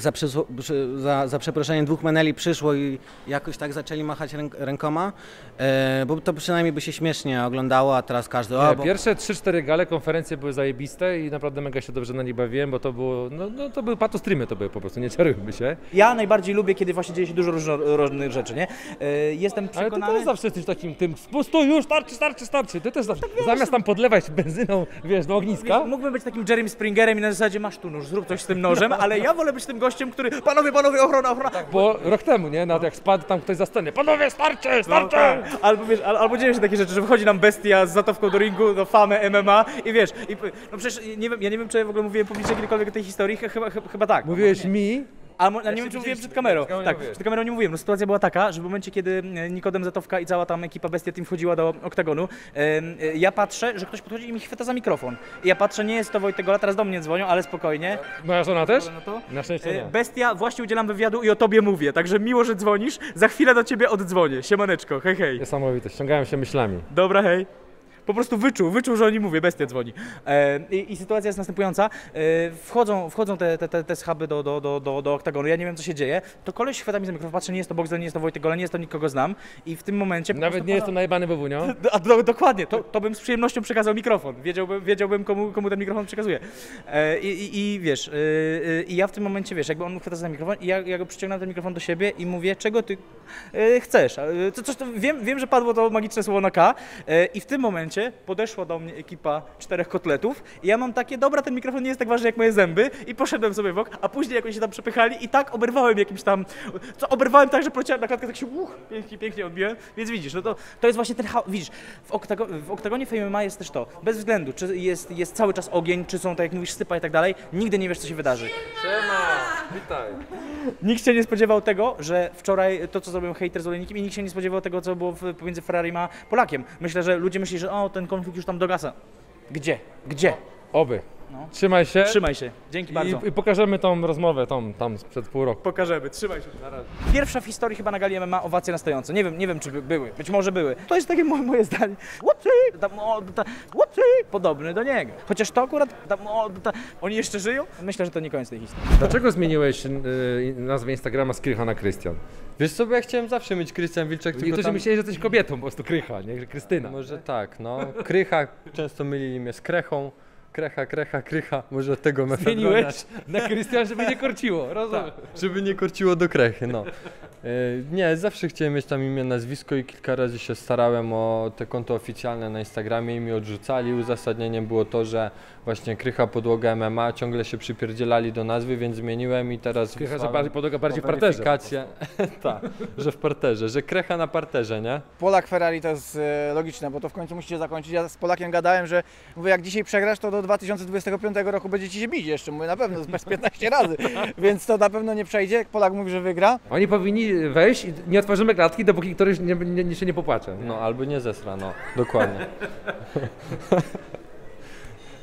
Speaker 14: za przeproszeniem dwóch meneli przyszło i jakoś tak zaczęli machać rękoma, bo to przynajmniej by się śmiesznie oglądało, a teraz każdy...
Speaker 1: Pierwsze 3-4 gale, konferencje były zajebiste i naprawdę mega się dobrze na nie bawiłem, bo to było, to były patostreamy, to były po prostu, nie czarujmy się.
Speaker 5: Ja najbardziej lubię, kiedy właśnie dzieje się dużo różnych rzeczy, nie? Jestem przekonany...
Speaker 1: Ale ty też zawsze jesteś takim tym, stój już, starczy. Ty też zawsze, zamiast tam podlewać benzyną, wiesz, do ogniska.
Speaker 5: Wiesz, mógłbym być takim Jerrym Springerem i na zasadzie masz tu nóż, zrób coś z tym nożem, ale ja wolę być tym gościem, który panowie, ochrona.
Speaker 1: Tak, bo rok temu, nie? Nawet jak spadł tam ktoś za scenę, panowie, starczy!
Speaker 5: No, tak. Albo dzieją się takie rzeczy, że wchodzi nam bestia z zatowką do ringu, do Fame MMA i wiesz, no przecież ja nie wiem, czy ja w ogóle mówiłem publicznie kiedykolwiek o tej historii, chyba tak.
Speaker 1: Mówiłeś mi?
Speaker 5: A nie wiem, czy mówiłem przed kamerą. Tak, przed kamerą nie mówiłem. No, sytuacja była taka, że w momencie, kiedy Nikodem Zatowka i cała tam ekipa Bestia Team wchodziła do oktagonu, ja patrzę, że ktoś podchodzi i mi chwyta za mikrofon. I ja patrzę, nie jest to Wojtek Gola, teraz do mnie dzwonią, ale spokojnie.
Speaker 1: Moja żona też? Na szczęście nie.
Speaker 5: Bestia, właśnie udzielam wywiadu i o tobie mówię, także miło, że dzwonisz. Za chwilę do ciebie oddzwonię. Siemaneczko, hej.
Speaker 1: Niesamowite, ściągałem się myślami.
Speaker 5: Dobra, hej. Po prostu wyczuł, że oni mówię, bestia dzwoni. I sytuacja jest następująca. Wchodzą te schaby do oktagonu, ja nie wiem, co się dzieje. To koleś chwyta mi za mikrofon, patrzę, nie jest to Boxer, nie jest to Wojtek Gola, nie jest to nikogo znam. I w tym momencie...
Speaker 1: Nawet nie jest to najebany Bobunio?
Speaker 5: Dokładnie, to bym z przyjemnością przekazał mikrofon. Wiedziałbym komu ten mikrofon przekazuje. I wiesz, i ja w tym momencie, wiesz, jakby on chwyta za mikrofon i ja go przyciągnąłem ten mikrofon do siebie i mówię, czego ty chcesz? Wiem, że padło to magiczne słowo na K i w tym momencie podeszła do mnie ekipa 4 kotletów i ja mam takie, dobra, ten mikrofon nie jest tak ważny jak moje zęby i poszedłem sobie w bok, a później jakoś się tam przepychali i tak oberwałem jakimś tam, oberwałem tak, że poleciałem na klatkę, tak się pięknie odbiłem, więc widzisz, no to jest właśnie ten widzisz, w oktagonie Fame MMA jest też to, bez względu, czy jest cały czas ogień, czy są, tak jak mówisz, sypa i tak dalej, nigdy nie wiesz, co się wydarzy.
Speaker 1: Siema, witaj.
Speaker 5: Nikt się nie spodziewał tego, że wczoraj to, co zrobił hejter z Olejnikiem i nikt się nie spodziewał tego, co było pomiędzy Ferrari a Polakiem. Myślę, że ludzie myśleli, że ten konflikt już tam dogasa. Gdzie?
Speaker 1: Oby.
Speaker 5: No.
Speaker 1: Trzymaj się.
Speaker 5: Dzięki bardzo.
Speaker 1: I pokażemy tą rozmowę tam sprzed pół roku.
Speaker 5: Pokażemy, trzymaj się. Na razie. Pierwsza w historii chyba na gali MMA owacje na stojąco. Nie wiem czy były, być może były. To jest takie moje zdanie. Podobny do niego. Chociaż to akurat, oni jeszcze żyją? Myślę, że to nie koniec tej historii.
Speaker 1: Dlaczego zmieniłeś nazwę Instagrama z Krycha na Krystian?
Speaker 15: Wiesz co, bo ja chciałem zawsze mieć Krystian Wilczek, tylko
Speaker 1: niektórzy myśleli, że jesteś kobietą, po prostu Krycha, nie? Że Krystyna.
Speaker 15: Może tak, no. Krycha, często mylili mnie z Krechą. Krycha, może od tego metoda.
Speaker 1: Zmieniłeś na Krystian, żeby nie korciło, rozumiem.
Speaker 15: Tak, żeby nie korciło do Krechy, no. Nie, zawsze chciałem mieć tam imię, nazwisko i kilka razy się starałem o te konto oficjalne na Instagramie i mi odrzucali. Uzasadnieniem było to, że właśnie Krycha Podłoga MMA, ciągle się przypierdzielali do nazwy, więc zmieniłem i teraz...
Speaker 1: Krycha, że podłoga bardziej w parterze.
Speaker 15: Tak, że w parterze, że Krecha na parterze, nie?
Speaker 11: Polak Ferrari to jest logiczne, bo to w końcu musicie zakończyć. Ja z Polakiem gadałem, że mówię, jak dzisiaj przegrasz, to do 2025 roku będziecie się bić jeszcze, mówię, na pewno, z 15 razy, więc to na pewno nie przejdzie. Polak mówi, że wygra.
Speaker 1: Oni powinni wejść i nie otworzymy klatki, dopóki któryś się nie popłacze.
Speaker 15: No, albo nie zesra, no, dokładnie.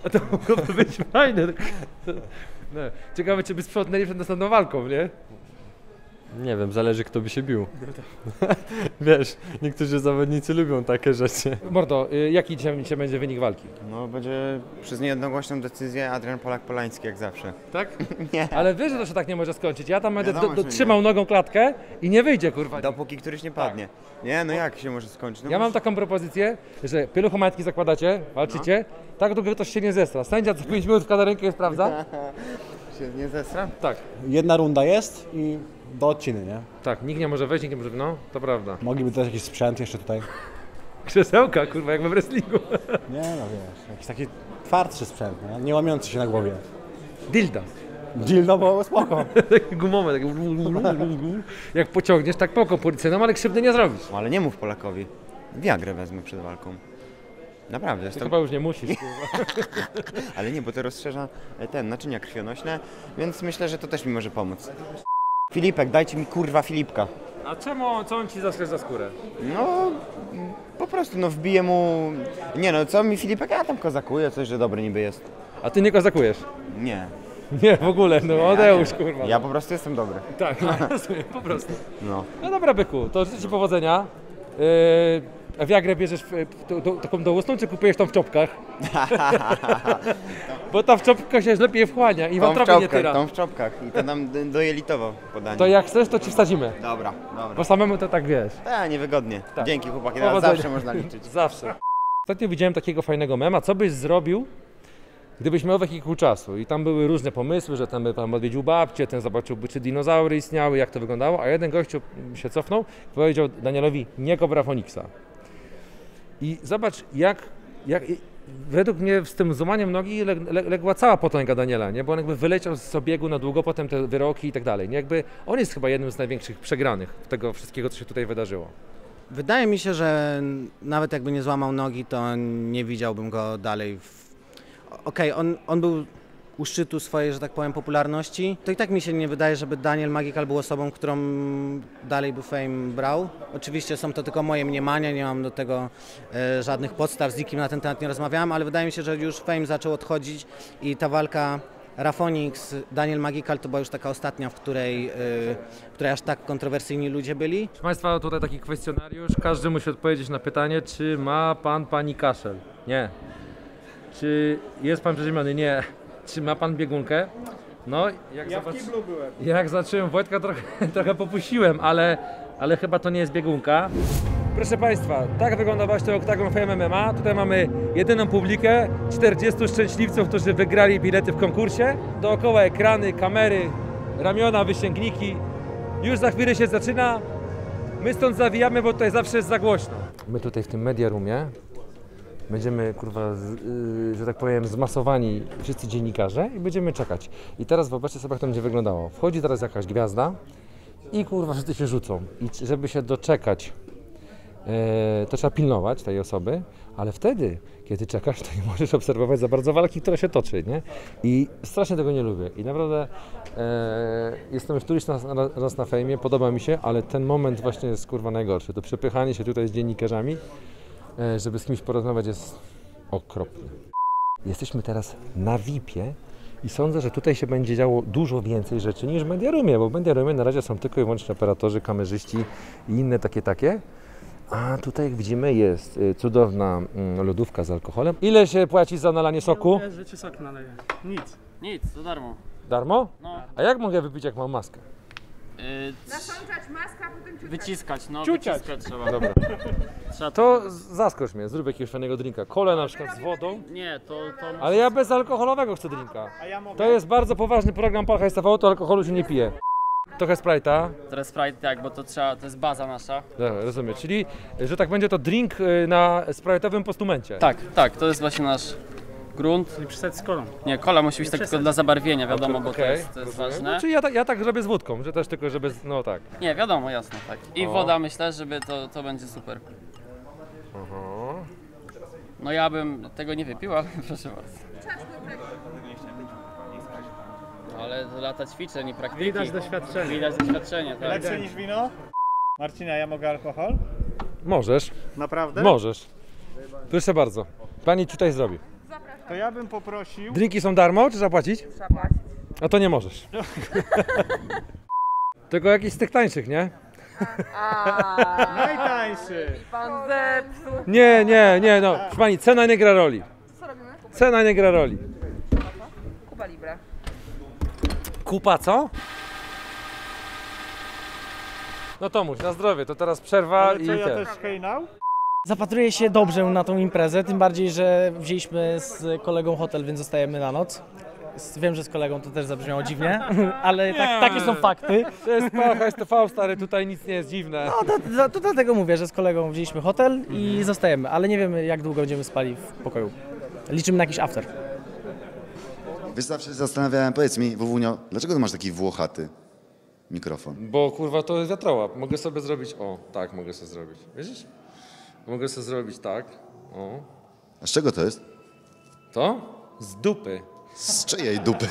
Speaker 1: A to mogłoby być fajne. No, ciekawe, czy by sprzątnęli przed następną walką, nie?
Speaker 15: Nie wiem, zależy kto by się bił. Wiesz, niektórzy zawodnicy lubią takie rzeczy.
Speaker 1: Mordo, jaki dzisiaj będzie wynik walki?
Speaker 10: No będzie przez niejednogłośną decyzję Adrian Polak-Polański jak zawsze.
Speaker 1: Tak?
Speaker 10: Nie.
Speaker 1: Ale wiesz, że to się tak nie może skończyć. Ja tam będę
Speaker 10: Wiadomo, że
Speaker 1: trzymał nogą klatkę i nie wyjdzie, kurwa.
Speaker 10: Dopóki któryś nie padnie. Nie, no jak się może skończyć? No
Speaker 1: Ja mam taką propozycję, że pieluchomajtki zakładacie, walczycie, tak długo ktoś się nie zestra. Sędzia co 5 minut wkłada rękę i sprawdza.
Speaker 10: Się nie zesra?
Speaker 1: Tak.
Speaker 16: Jedna runda jest i do odciny, nie?
Speaker 1: Tak, nikt nie może wejść, nikt nie może... No, to prawda.
Speaker 16: Mogliby też jakiś sprzęt jeszcze tutaj.
Speaker 1: Krzesełka, kurwa, jak we wrestlingu.
Speaker 16: Nie no wiesz, jakiś taki twardszy sprzęt, nie łamiący się na głowie.
Speaker 1: Dilda.
Speaker 16: Dildo było spoko.
Speaker 1: Takie gumowe, takie... Jak pociągniesz, tak poko policyjną, ale krzywdy nie zrobisz.
Speaker 10: Ale nie mów Polakowi. Viagrę wezmę przed walką. Naprawdę.
Speaker 1: Ty chyba już nie musisz, kurwa.
Speaker 10: Ale nie, bo to rozszerza naczynia krwionośne, więc myślę, że to też mi może pomóc. Filipek, dajcie mi kurwa Filipka.
Speaker 1: A co on ci zaskrzesz za skórę?
Speaker 10: No, po prostu no wbiję mu... Nie no, co mi Filipek? Ja tam kozakuję, coś, że dobry niby jest.
Speaker 1: A ty nie kozakujesz?
Speaker 10: Nie.
Speaker 1: Nie, w ogóle, no Odeusz, kurwa.
Speaker 10: Ja po prostu jestem dobry.
Speaker 1: Tak, rozumiem, po prostu.
Speaker 10: No.
Speaker 1: No dobra, byku, to życzę ci powodzenia. A Viagrę bierzesz taką dołosną, czy kupujesz tą w czopkach? Bo ta w czopkach się lepiej wchłania i wątroby nie tyra.
Speaker 10: Tą w czopkach i to nam dojelitowo podanie.
Speaker 1: To jak chcesz, to ci wsadzimy.
Speaker 10: Dobra.
Speaker 1: Bo samemu to tak wiesz.
Speaker 10: Niewygodnie.
Speaker 1: Tak.
Speaker 10: Dzięki chłopaki,
Speaker 1: Powodzenia.
Speaker 10: zawsze można liczyć.
Speaker 1: Zawsze. Ostatnio widziałem takiego fajnego mema, co byś zrobił, gdybyś miał wehikuł czasu. I tam były różne pomysły, że tam by pan odwiedził babcię, ten zobaczyłby, czy dinozaury istniały, jak to wyglądało, a jeden gościu się cofnął i powiedział Danielowi, nie kobra Foniksa. I zobacz, jak według mnie z tym złamaniem nogi legła cała potęga Daniela, nie? Bo on jakby wyleciał z obiegu na długo, potem te wyroki i tak dalej. Nie? Jakby on jest chyba jednym z największych przegranych tego wszystkiego, co się tutaj wydarzyło.
Speaker 14: Wydaje mi się, że nawet jakby nie złamał nogi, to nie widziałbym go dalej. Okej, on był u szczytu swojej, że tak powiem, popularności. To i tak mi się nie wydaje, żeby Daniel Magical był osobą, którą dalej by Fame brał. Oczywiście są to tylko moje mniemania, nie mam do tego żadnych podstaw, z nikim na ten temat nie rozmawiałem, ale wydaje mi się, że już Fame zaczął odchodzić i ta walka Rafonix, Daniel Magical to była już taka ostatnia, w której aż tak kontrowersyjni ludzie byli.
Speaker 1: Proszę Państwa, tutaj taki kwestionariusz. Każdy musi odpowiedzieć na pytanie, czy ma pan pani kaszel? Nie. Czy jest pan przeziębiony? Nie. Czy ma pan biegunkę? No, jak zacząłem Wojtka, trochę popuściłem, ale chyba to nie jest biegunka. Proszę Państwa, tak wygląda właśnie Oktagon Fame MMA. Tutaj mamy jedyną publikę, 40 szczęśliwców, którzy wygrali bilety w konkursie. Dookoła ekrany, kamery, ramiona, wysięgniki. Już za chwilę się zaczyna. My stąd zawijamy, bo tutaj zawsze jest za głośno. My tutaj w tym media roomie będziemy, kurwa, że tak powiem, zmasowani wszyscy dziennikarze i będziemy czekać. I teraz wyobraźcie sobie, jak to będzie wyglądało. Wchodzi teraz jakaś gwiazda i kurwa wszyscy się rzucą. I żeby się doczekać, to trzeba pilnować tej osoby, ale wtedy, kiedy czekasz, to nie możesz obserwować za bardzo walki, która się toczy, nie? I strasznie tego nie lubię. I naprawdę jestem już któryś raz na fejmie, podoba mi się, ale ten moment właśnie jest kurwa najgorszy. To przepychanie się tutaj z dziennikarzami, żeby z kimś porozmawiać, jest okropne. Jesteśmy teraz na VIP-ie i sądzę, że tutaj się będzie działo dużo więcej rzeczy niż w Media Roomie, bo w Media Roomie na razie są tylko i wyłącznie operatorzy, kamerzyści i inne takie. A tutaj, jak widzimy, jest cudowna lodówka z alkoholem. Ile się płaci za nalanie soku?
Speaker 17: Ja że ci sok naleję. Nic.
Speaker 22: Nic, to darmo.
Speaker 1: Darmo?
Speaker 22: No.
Speaker 1: A jak mogę wypić, jak mam maskę?
Speaker 17: Nasączać maskę, a potem ciuczać.
Speaker 22: Wyciskać, no
Speaker 1: Ciuciać.
Speaker 22: wyciskać trzeba.
Speaker 1: Dobra. To zaskocz mnie, zrób jakiegoś fajnego drinka. Kolę na przykład z wodą.
Speaker 22: Nie, to
Speaker 1: Ale ja bezalkoholowego chcę drinka. To jest bardzo poważny program Palcha STV, to alkoholu się nie pije. Trochę Sprite'a.
Speaker 22: Teraz Sprite, tak, bo to jest baza nasza.
Speaker 1: Dobra, rozumiem, czyli, że tak będzie to drink na sprite'owym postumencie.
Speaker 22: Tak, to jest właśnie nasz grunt.
Speaker 17: Nie przesadź z kolą.
Speaker 22: Nie, kola musi być tak tylko dla zabarwienia, wiadomo, bo to jest ważne.
Speaker 1: Czyli ja tak robię z wódką, że też tylko, żeby, no tak.
Speaker 22: Nie, wiadomo, jasne, tak. I woda, myślę, żeby to będzie super. No ja bym tego nie wypił, ale proszę bardzo. Ale to lata ćwiczeń i praktyki.
Speaker 17: Widać doświadczenie.
Speaker 22: Widać doświadczenie, tak.
Speaker 17: Lepsze niż wino? Marcina, ja mogę alkohol?
Speaker 1: Możesz.
Speaker 17: Naprawdę?
Speaker 1: Możesz. Proszę bardzo. Pani tutaj zrobi.
Speaker 20: To ja bym poprosił...
Speaker 1: Drinki są darmo, czy trzeba płacić?
Speaker 6: Trzeba płacić.
Speaker 1: No to nie możesz. Tylko jakiś z tych tańszych, nie?
Speaker 20: Najtańszy.
Speaker 6: Pan zepsuł.
Speaker 1: Nie, no. Proszę pani, cena nie gra roli.
Speaker 6: Co robimy?
Speaker 1: Cena nie gra roli.
Speaker 6: Kuba Libre.
Speaker 1: Kupa co? No Tomuś, na zdrowie, to teraz przerwa
Speaker 20: Ale
Speaker 1: i
Speaker 20: co, ja
Speaker 1: ten.
Speaker 20: też hejnał?
Speaker 12: Zapatruję się dobrze na tą imprezę, tym bardziej, że wzięliśmy z kolegą hotel, więc zostajemy na noc. Wiem, że z kolegą to też zabrzmiało dziwnie, ale takie są fakty.
Speaker 1: To jest PHSTV, stary, tutaj nic nie jest dziwne.
Speaker 12: No to dlatego mówię, że z kolegą wzięliśmy hotel i zostajemy, ale nie wiemy, jak długo będziemy spali w pokoju. Liczymy na jakiś after.
Speaker 13: Wiesz, zawsze się zastanawiałem, powiedz mi, Wowunio, dlaczego ty masz taki włochaty mikrofon?
Speaker 1: Bo kurwa to jest wiatrołap. Mogę sobie zrobić, o, tak mogę sobie zrobić. Widzisz? Mogę sobie zrobić tak, o.
Speaker 13: A z czego to jest?
Speaker 1: To? Z dupy.
Speaker 13: Z czyjej dupy?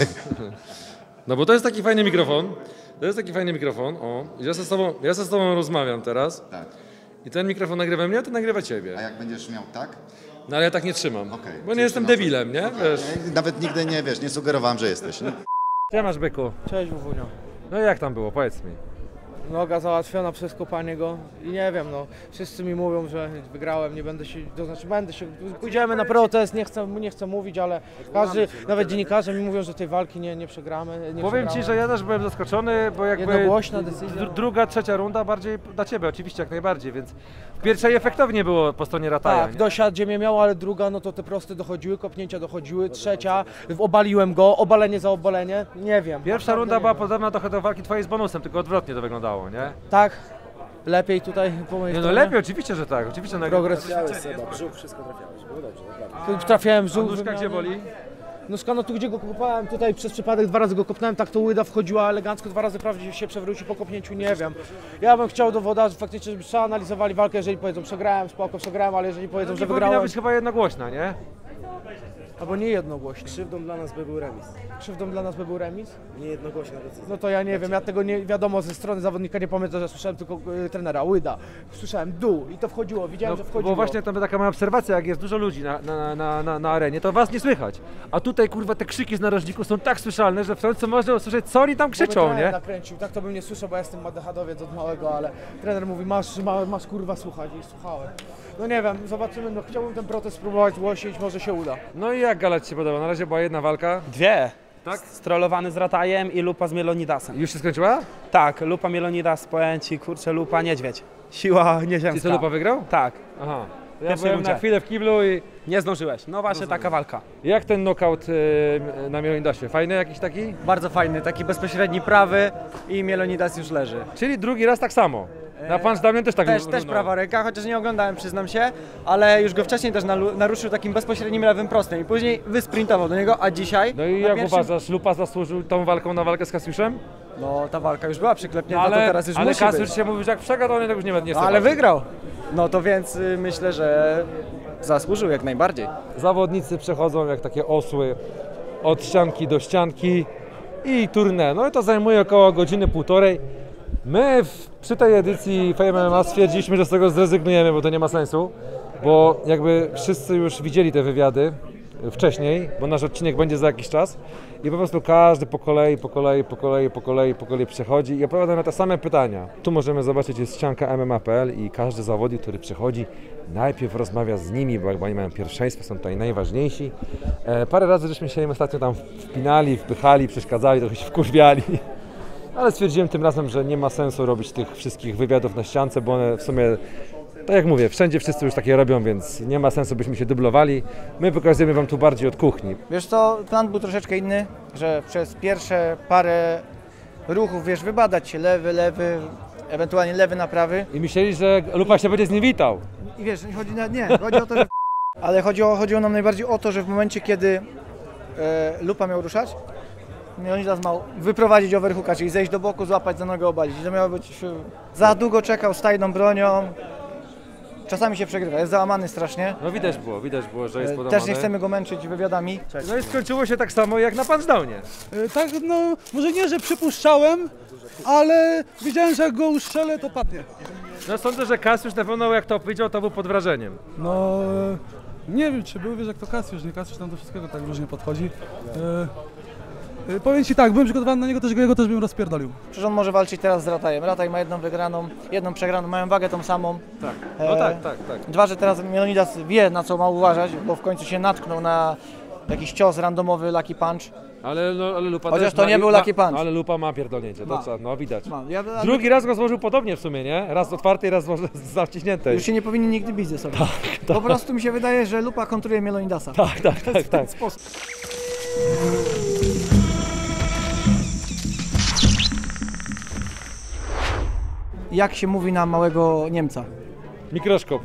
Speaker 1: No bo to jest taki fajny mikrofon. To jest taki fajny mikrofon, o. Ja ze z tobą rozmawiam teraz.
Speaker 13: Tak.
Speaker 1: I ten mikrofon nagrywa mnie, a ten nagrywa ciebie.
Speaker 13: A jak będziesz miał tak?
Speaker 1: No ale ja tak nie trzymam.
Speaker 13: Okay.
Speaker 1: Bo nie jestem debilem, nie? Wiesz.
Speaker 13: Ja nawet nigdy nie, wiesz, nie sugerowałem, że jesteś. Nie?
Speaker 1: Gdzie masz, byku?
Speaker 18: Cześć, Wowunio.
Speaker 1: No i jak tam było? Powiedz mi.
Speaker 18: Noga załatwiona przez kopanie go i nie wiem, no, wszyscy mi mówią, że wygrałem, nie będę się, to znaczy będę się, pójdziemy na protest, nie chcę mówić, ale każdy, nawet dziennikarze mi mówią, że tej walki nie przegramy.
Speaker 1: Powiem ci, że ja też byłem zaskoczony, bo jakby
Speaker 18: jednogłośna decyzja.
Speaker 1: Druga, trzecia runda bardziej dla ciebie, oczywiście, jak najbardziej, więc w pierwszej efektownie było po stronie Rataja.
Speaker 18: Tak, dosiad ziemię miał, ale druga, no to te proste dochodziły, kopnięcia dochodziły, trzecia, obaliłem go, obalenie za obalenie, nie wiem.
Speaker 1: Pierwsza runda była podobna trochę do walki twojej z bonusem, tylko odwrotnie to wyglądało, nie?
Speaker 18: Tak, lepiej tutaj po mojej
Speaker 1: Nie, no
Speaker 18: stronie.
Speaker 1: lepiej, oczywiście, że tak, oczywiście.
Speaker 18: Progres.
Speaker 16: Brzuch, wszystko trafiałeś, było dobrze, naprawdę.
Speaker 18: Trafiałem w
Speaker 1: A
Speaker 18: brzuch.
Speaker 1: nóżka gdzie boli?
Speaker 18: Nóżka, no tu gdzie go kopałem, tutaj przez przypadek 2 razy go kopnąłem, tak to łyda wchodziła elegancko, 2 razy prawie się przewrócił po kopnięciu, nie wiem. Ja bym chciał do wodarzy faktycznie, żeby przeanalizowali walkę, jeżeli powiedzą przegrałem, spoko, przegrałem, ale jeżeli powiedzą, że
Speaker 1: Powinna
Speaker 18: wygrałem...
Speaker 1: być chyba jednogłośna, nie?
Speaker 18: Albo nie jednogłośnie.
Speaker 16: Krzywdą dla nas by był remis.
Speaker 18: Krzywdą dla nas by był remis?
Speaker 16: Nie jednogłośna decyzja.
Speaker 18: No to ja nie wiem, ja tego nie wiadomo ze strony zawodnika, nie pamiętam, że słyszałem tylko trenera, łyda. Słyszałem dół i to wchodziło, widziałem, że wchodziło.
Speaker 1: Bo właśnie to taka moja obserwacja, jak jest dużo ludzi na arenie, to was nie słychać. A tutaj kurwa te krzyki z narożników są tak słyszalne, że w końcu można usłyszeć, co oni tam krzyczą, nie?
Speaker 18: Nakręcił, tak to bym nie słyszał, bo ja jestem madechadowiec od małego, ale trener mówi, masz kurwa słuchać i słuchałem. No nie wiem, zobaczymy, no chciałbym ten protest spróbować zgłosić, może się uda.
Speaker 1: No i jak Gala ci się podoba? Na razie była jedna walka.
Speaker 25: Dwie.
Speaker 1: Tak?
Speaker 25: Strollowany z Ratajem i Lupa z Mielonidasem.
Speaker 1: Już się skończyła?
Speaker 25: Tak, Lupa Mielonidas, powiem ci, kurczę, Lupa niedźwiedź. Siła nieziemska.
Speaker 1: Ty co, Lupa wygrał?
Speaker 25: Tak.
Speaker 1: Aha. Ja
Speaker 25: Pierwszej
Speaker 1: byłem
Speaker 25: rundzie.
Speaker 1: na chwilę w kiblu i...
Speaker 25: Nie zdążyłeś. No właśnie taka walka.
Speaker 1: Jak ten knockout na Mielonidasie? Fajny jakiś taki?
Speaker 21: Bardzo fajny, taki bezpośredni prawy i Mielonidas już leży.
Speaker 1: Czyli drugi raz tak samo. Na Punch Damian też tak
Speaker 21: Też prawa ręka, chociaż nie oglądałem, przyznam się, ale już go wcześniej też naruszył takim bezpośrednim lewym prostym i później wysprintował do niego, a dzisiaj...
Speaker 1: No i jak uważasz, Lupa zasłużył tą walką na walkę z Kasiuszem?
Speaker 21: No ta walka już była przyklepnięta,
Speaker 1: ale,
Speaker 21: to teraz już musi
Speaker 1: Kasiusz
Speaker 21: być.
Speaker 1: się mówi, że jak przegrał, to on już nie
Speaker 21: No, ale wygrał. No to więc myślę, że zasłużył jak najbardziej.
Speaker 1: Zawodnicy przechodzą jak takie osły od ścianki do ścianki i tournée. No i to zajmuje około godziny, półtorej. My przy tej edycji Fame MMA stwierdziliśmy, że z tego zrezygnujemy, bo to nie ma sensu, bo jakby wszyscy już widzieli te wywiady wcześniej, bo nasz odcinek będzie za jakiś czas i po prostu każdy po kolei przechodzi i odpowiada na te same pytania. Tu możemy zobaczyć, jest ścianka MMA.pl i każdy zawodnik, który przychodzi, najpierw rozmawia z nimi, bo oni mają pierwszeństwo, są tutaj najważniejsi. Parę razy żeśmy się im ostatnio tam wpinali, wpychali, przeszkadzali, trochę się wkurwiali. Ale stwierdziłem tym razem, że nie ma sensu robić tych wszystkich wywiadów na ściance, bo one w sumie, tak jak mówię, wszędzie wszyscy już takie robią, więc nie ma sensu, byśmy się dublowali. My pokazujemy wam tu bardziej od kuchni.
Speaker 11: Wiesz co, plan był troszeczkę inny, że przez pierwsze parę ruchów, wiesz, wybadać się lewy, ewentualnie lewy na prawy.
Speaker 1: I myśleli, że Lupa się będzie z nim witał.
Speaker 11: I wiesz, nie chodzi o to, że... Ale chodziło nam najbardziej o to, że w momencie, kiedy Lupa miał ruszać, Mielonidas miał wyprowadzić overhooka, czyli zejść do boku, złapać za nogę, obalić. I to miało być... Za długo czekał z tajną bronią. Czasami się przegrywa, jest załamany strasznie.
Speaker 1: No widać było, że jest podobany.
Speaker 11: Też nie chcemy go męczyć wywiadami.
Speaker 1: No i skończyło się tak samo jak na Punch-Downie.
Speaker 26: Tak, no może nie, że przypuszczałem, ale wiedziałem, że jak go ustrzelę, to padnie.
Speaker 1: No sądzę, że Kasiusz na pewno jak to powiedział, to był pod wrażeniem.
Speaker 26: No Nie wiem, czy był, wiesz jak to Kasiusz, nie Kasiusz tam do wszystkiego tak różnie podchodzi. Powiem Ci tak, byłem przygotowany na niego, też jego też bym rozpierdolił.
Speaker 11: Przecież on może walczyć teraz z Ratajem. Rataj ma jedną wygraną, jedną przegraną, mają wagę tą samą.
Speaker 1: Tak, no tak.
Speaker 11: Dwa, że teraz Melonidas wie, na co ma uważać, bo w końcu się natknął na jakiś cios randomowy, lucky punch.
Speaker 1: Ale Lupa
Speaker 11: Chociaż
Speaker 1: też
Speaker 11: to nie był lucky punch.
Speaker 1: Ale Lupa ma pierdolnięcie, to trzeba, no widać.
Speaker 11: Ja,
Speaker 1: Drugi raz go złożył podobnie w sumie, nie? Raz otwarty, raz zaciśnięty.
Speaker 11: Już się nie powinni nigdy bić ze sobą.
Speaker 1: Tak.
Speaker 11: Po prostu mi się wydaje, że Lupa kontruje Melonidasa.
Speaker 1: Tak.
Speaker 11: W ten sposób. Jak się mówi na małego Niemca?
Speaker 1: Mikroskop.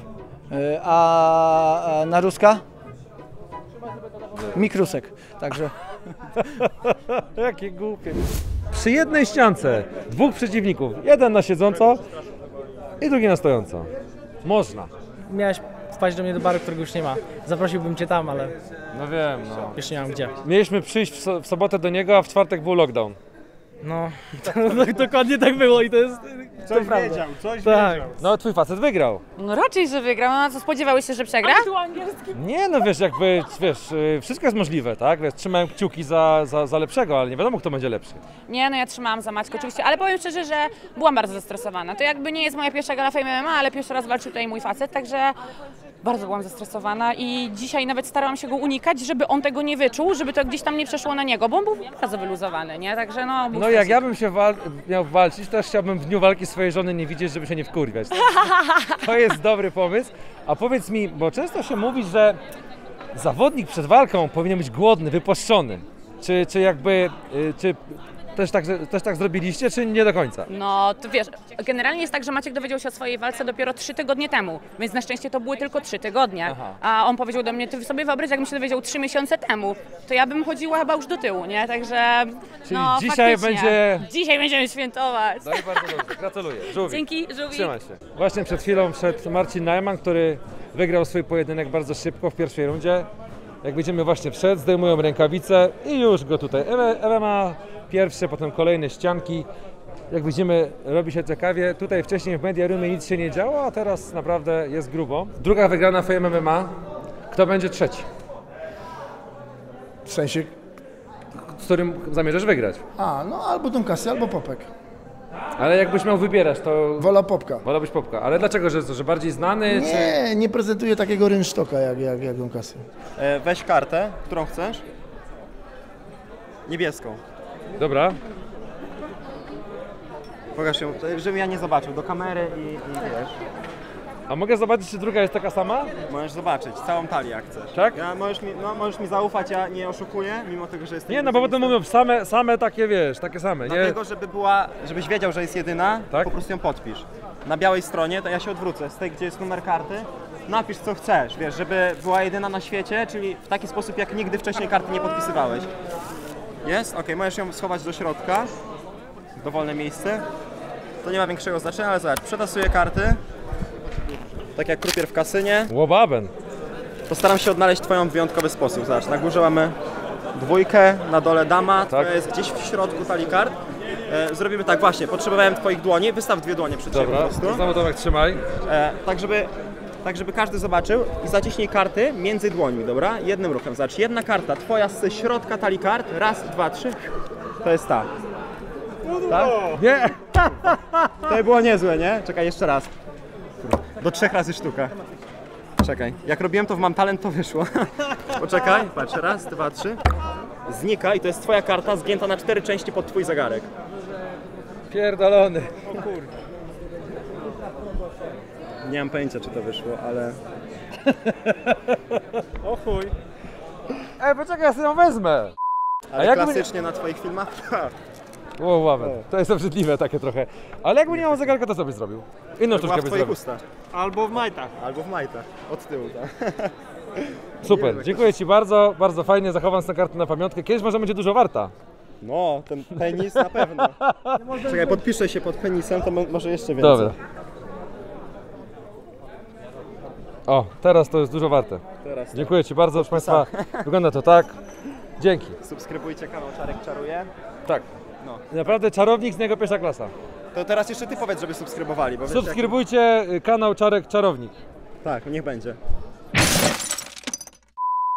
Speaker 11: A na Ruska? Mikrusek, także...
Speaker 1: Jakie głupie. Przy jednej ściance dwóch przeciwników, jeden na siedząco i drugi na stojąco. Można.
Speaker 12: Miałeś wpaść do mnie do baru, którego już nie ma. Zaprosiłbym cię tam, ale
Speaker 1: No wiem, no.
Speaker 12: już nie mam gdzie.
Speaker 1: Mieliśmy przyjść w sobotę do niego, a w czwartek był lockdown.
Speaker 12: No, dokładnie tak było i to jest...
Speaker 20: Coś
Speaker 12: to prawda.
Speaker 20: wiedział, coś
Speaker 12: Tak.
Speaker 20: wiedział.
Speaker 1: No twój facet wygrał.
Speaker 6: No raczej, że wygrał. No a co, spodziewałeś się, że przegra?
Speaker 1: Nie no wiesz, jakby, wiesz, wszystko jest możliwe, tak? Wiesz, trzymałem kciuki za lepszego, ale nie wiadomo kto będzie lepszy.
Speaker 6: Nie, no ja trzymałam za Maćka oczywiście, ale powiem szczerze, że byłam bardzo zestresowana. To jakby nie jest moja pierwsza gala Fame MMA, ale pierwszy raz walczył tutaj mój facet, także bardzo byłam zestresowana i dzisiaj nawet starałam się go unikać, żeby on tego nie wyczuł, żeby to gdzieś tam nie przeszło na niego, bo on był bardzo wyluzowany, nie? Także no...
Speaker 1: No jak ja bym się miał walczyć, to też chciałbym w dniu walki swojej żony nie widzieć, żeby się nie wkurwiać. To jest dobry pomysł. A powiedz mi, bo często się mówi, że zawodnik przed walką powinien być głodny, wypłaszczony. Czy jakby, czy też tak zrobiliście, czy nie do końca?
Speaker 6: No, to wiesz, generalnie jest tak, że Maciek dowiedział się o swojej walce dopiero 3 tygodnie temu, więc na szczęście to były tylko 3 tygodnie.
Speaker 1: Aha.
Speaker 6: A on powiedział do mnie, ty sobie wyobraź, jakbym się dowiedział 3 miesiące temu, to ja bym chodziła chyba już do tyłu, nie? Także,
Speaker 1: Czyli
Speaker 6: no
Speaker 1: dzisiaj
Speaker 6: faktycznie.
Speaker 1: będzie...
Speaker 6: Dzisiaj będziemy świętować.
Speaker 1: No i bardzo dobrze, gratuluję. Żółwik.
Speaker 6: Dzięki, Żółwik.
Speaker 1: Trzymaj się. Właśnie przed chwilą wszedł Marcin Najman, który wygrał swój pojedynek bardzo szybko w pierwszej rundzie. Jak widzimy właśnie wszedł, zdejmują rękawice i już go tutaj. MMA pierwsze, potem kolejne ścianki. Jak widzimy, robi się ciekawie. Tutaj wcześniej w Media Roomie nic się nie działo, a teraz naprawdę jest grubo. Druga wygrana w MMA. Kto będzie trzeci?
Speaker 2: W sensie?
Speaker 1: Z którym zamierzasz wygrać?
Speaker 2: No albo Don Casio, albo Popek.
Speaker 1: Ale jakbyś miał wybierać, to...
Speaker 2: Wola Popka.
Speaker 1: Wolałbyś Popka. Ale dlaczego? Że bardziej znany?
Speaker 2: Nie, nie prezentuje takiego rynsztoka jak Don Casio.
Speaker 3: Weź kartę, którą chcesz. Niebieską.
Speaker 1: Dobra.
Speaker 3: Pokaż ją, żebym ja nie zobaczył, do kamery i wiesz.
Speaker 1: A mogę zobaczyć, czy druga jest taka sama?
Speaker 3: Możesz zobaczyć, całą talię jak chcesz.
Speaker 1: Tak?
Speaker 3: Możesz mi zaufać, ja nie oszukuję, mimo tego, że jestem...
Speaker 1: Nie, no bo potem mówią same takie, wiesz, takie same, nie?
Speaker 3: Dlatego, żebyś wiedział, że jest jedyna,
Speaker 1: tak?
Speaker 3: Po prostu ją podpisz. Na białej stronie, to ja się odwrócę, z tej, gdzie jest numer karty, napisz co chcesz, wiesz, żeby była jedyna na świecie, czyli w taki sposób, jak nigdy wcześniej karty nie podpisywałeś. Jest? Okej, możesz ją schować do środka, dowolne miejsce. To nie ma większego znaczenia, ale zobacz, przetasuję karty. Tak jak krupier w kasynie.
Speaker 1: Łobaben.
Speaker 3: Postaram się odnaleźć twoją w wyjątkowy sposób. Zobacz, na górze mamy dwójkę, na dole dama, twoja jest gdzieś w środku talii kart. Zrobimy tak, właśnie, potrzebowałem twoich dłoni, wystaw 2 dłonie przed siebie po prostu.
Speaker 1: Dobra, znowu Tomek trzymaj.
Speaker 3: Tak, żeby każdy zobaczył i zaciśnij karty między dłońmi, dobra? Jednym ruchem, zobacz, jedna karta, twoja ze środka talii kart, raz, 2, 3, to jest ta. Tak?
Speaker 1: Nie!
Speaker 3: To było niezłe, nie? Czekaj, jeszcze raz. Do 3 razy sztuka. Czekaj, jak robiłem to w Mam Talent, to wyszło. Poczekaj, patrz, raz, 2, 3. Znika i to jest twoja karta zgięta na 4 części pod twój zegarek.
Speaker 1: Pierdolony.
Speaker 3: O kurde. Nie mam pojęcia, czy to wyszło, ale...
Speaker 1: O chuj. Ej, poczekaj, ja sobie ją wezmę.
Speaker 3: Ale klasycznie na twoich filmach?
Speaker 1: Łobaben. To jest obrzydliwe takie trochę. Ale jakby nie miał zegarka, to co byś zrobił? Inną sztuczkę byś zrobił.
Speaker 3: Albo w majtach. Albo w majtach. Od tyłu, tak.
Speaker 1: Super, dziękuję ci bardzo, bardzo fajnie, zachowam tę kartę na pamiątkę. Kiedyś może będzie dużo warta.
Speaker 3: No, ten penis na pewno. Czekaj, podpiszę się pod penisem, to może jeszcze więcej.
Speaker 1: Dobra. O, teraz to jest dużo warte.
Speaker 3: Teraz tak.
Speaker 1: Dziękuję ci bardzo, proszę Państwa. Wygląda to tak. Dzięki.
Speaker 3: Subskrybujcie kanał Czarek Czaruje.
Speaker 1: Tak.
Speaker 3: No.
Speaker 1: Naprawdę czarownik z niego pierwsza klasa.
Speaker 3: To teraz jeszcze ty powiedz, żeby subskrybowali. Bo
Speaker 1: Subskrybujcie kanał Czarek Czarownik.
Speaker 3: Tak, niech będzie.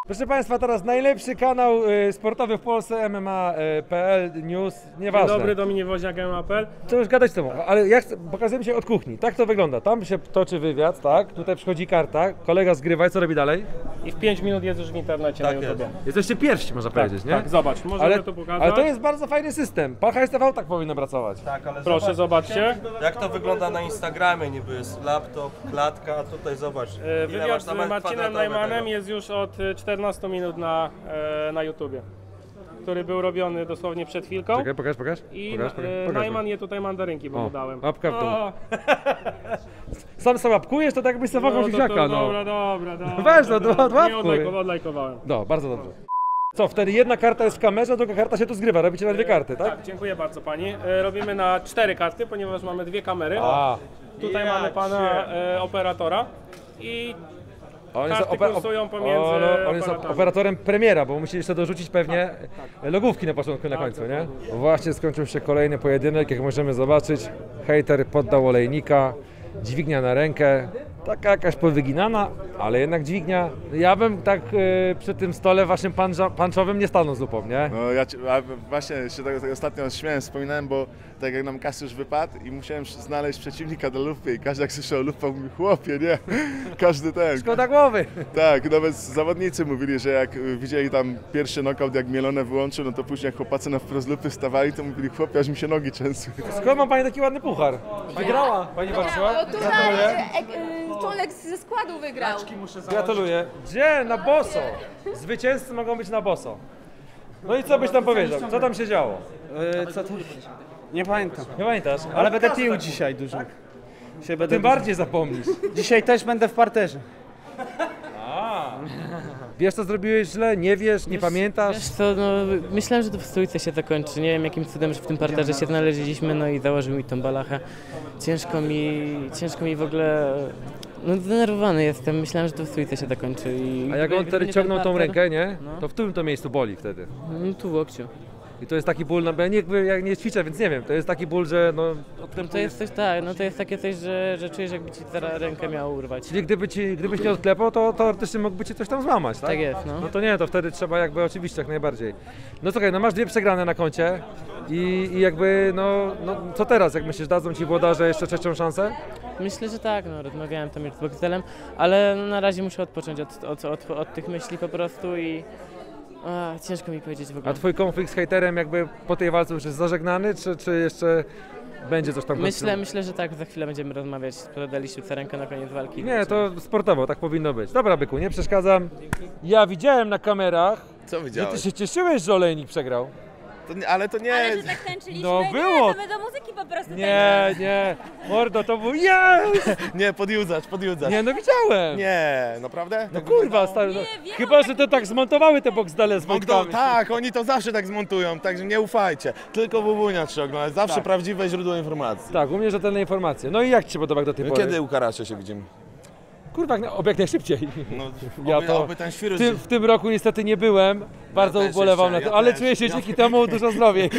Speaker 1: Proszę Państwa, teraz najlepszy kanał sportowy w Polsce, MMA.pl News, nieważne.
Speaker 4: Dzień dobry, Dominik Woźniak, MMA.pl.
Speaker 1: To już gadać z tobą, ale ja pokazuję się od kuchni. Tak to wygląda. Tam się toczy wywiad, tak? Tutaj przychodzi karta, kolega zgrywa i co robi dalej?
Speaker 4: I w 5 minut jest już w internecie na YouTube.
Speaker 1: Jesteście pierwsi, można powiedzieć, nie?
Speaker 4: Tak, zobacz, możemy to pokazać.
Speaker 1: Ale to jest bardzo fajny system. Pacha TV tak powinno pracować.
Speaker 7: Tak, ale
Speaker 4: proszę, zobaczcie.
Speaker 7: Jak to wygląda na Instagramie, niby jest laptop, klatka, a tutaj zobacz.
Speaker 4: Wywiad z Marcinem Najmanem jest już od 14 minut na YouTubie, który był robiony dosłownie przed chwilką.
Speaker 1: Czekaj, pokaż.
Speaker 4: I Najman je tutaj mandarynki, bo mu dałem.
Speaker 1: Łapka w dół. Sam łapkujesz, to tak jakbyś sobie wahał siusiaka, no.
Speaker 4: Dobra.
Speaker 1: Weź, no,
Speaker 4: Nie odlajkowałem.
Speaker 1: No, bardzo dobrze. Co, wtedy jedna karta jest w kamerze, druga karta się tu zgrywa, robicie na 2 karty, tak?
Speaker 4: Tak, dziękuję bardzo pani. Robimy na 4 karty, ponieważ mamy 2 kamery. Tutaj mamy pana operatora i karty kursują pomiędzy
Speaker 1: on jest operatorem premiera, bo musi jeszcze dorzucić pewnie logówki na początku i na końcu, nie? Właśnie skończył się kolejny pojedynek, jak możemy zobaczyć. Hejter poddał olejnika, dźwignia na rękę. Taka jakaś powyginana, ale jednak dźwignia. Ja bym tak przy tym stole waszym punchowym nie stanął zupą, nie?
Speaker 9: No ja właśnie się tego ostatnio śmiałem, wspominałem, bo tak jak nam Kasiusz wypadł i musiałem znaleźć przeciwnika do lupy i każdy jak słyszał lupę mówi, chłopie, nie? Każdy ten.
Speaker 1: Szkoda głowy.
Speaker 9: Tak, nawet zawodnicy mówili, że jak widzieli tam pierwszy knockout, jak Mielone wyłączył, no to później jak chłopacy na wprost lupy stawali, to mówili, chłopie, aż mi się nogi trzęsły.
Speaker 1: Skąd ma pani taki ładny puchar? Wygrała. Pani walczyła?
Speaker 19: Członek ze składu wygrał.
Speaker 1: Gratuluję. Gdzie? Na boso. Zwycięzcy mogą być na boso. No i co byś tam powiedział? Co tam się działo?
Speaker 25: Co to? Nie pamiętam.
Speaker 1: Nie pamiętasz?
Speaker 25: Ale będę pił dzisiaj dużo.
Speaker 1: Tym bardziej zapomnisz.
Speaker 25: Dzisiaj też będę w parterze.
Speaker 1: Wiesz co zrobiłeś źle? Nie wiesz? Nie pamiętasz?
Speaker 23: Wiesz co, no, myślałem, że to w stójce się to kończy. Nie wiem jakim cudem, że w tym parterze się znaleźliśmy, no i założył mi tą balachę. Ciężko mi w ogóle... No zdenerwowany jestem, myślałem, że to w stójce się to kończy.
Speaker 1: A jak on wtedy ciągnął tą rękę, nie? To w którym to miejscu boli wtedy?
Speaker 23: No tu w łokciu.
Speaker 1: I to jest taki ból, no bo ja nie ćwiczę, więc nie wiem, to jest taki ból, że no...
Speaker 23: To jest coś, tak, no to jest takie coś, że czujesz, jakby ci teraz rękę miał urwać.
Speaker 1: Czyli gdybyś nie odklepał, to teoretycznie mógłby ci coś tam złamać, tak?
Speaker 23: Tak jest, no.
Speaker 1: No to nie, to wtedy trzeba jakby oczywiście jak najbardziej. No słuchaj, no masz 2 przegrane na koncie i jakby, no co teraz, jak myślisz, dadzą ci włodarze jeszcze 3. szansę?
Speaker 23: Myślę, że tak, no rozmawiałem tam już z Boxdelem, ale no, na razie muszę odpocząć od tych myśli po prostu i... ciężko mi powiedzieć w ogóle.
Speaker 1: A twój konflikt z hejterem jakby po tej walce już jest zażegnany, czy jeszcze będzie coś tam?
Speaker 23: Myślę, że tak, za chwilę będziemy rozmawiać. Podaliśmy sobie rękę na koniec walki.
Speaker 1: Nie, to sportowo, tak powinno być. Dobra, byku, nie przeszkadzam. Ja widziałem na kamerach,
Speaker 9: Co widziałeś?
Speaker 1: że ty się cieszyłeś, że olejnik przegrał.
Speaker 9: Ale to nie...
Speaker 19: Ale że tak tańczyliśmy?
Speaker 1: No było!
Speaker 19: Nie, to my do muzyki po prostu
Speaker 1: Nie, mordo, to był yes!
Speaker 9: Nie, podjudzać.
Speaker 1: Nie, no widziałem!
Speaker 9: Nie, naprawdę?
Speaker 1: No kurwa, stary, no, chyba, że to tak zmontowały te boxdale z Wojtkami.
Speaker 9: Tak, oni to zawsze tak zmontują, także nie ufajcie. Tylko Wuwunia trzeba oglądać, zawsze prawdziwe źródło informacji.
Speaker 1: Tak, u mnie rzetelne informacje. No i jak ci się podoba do tej pory?
Speaker 9: Kiedy u Karasia się widzimy?
Speaker 1: Kurwa, jak najszybciej.
Speaker 9: No, oby ten świrus...
Speaker 1: W tym roku niestety nie byłem, bardzo ubolewam na to, ale czuję się dzięki temu dużo zdrowiej.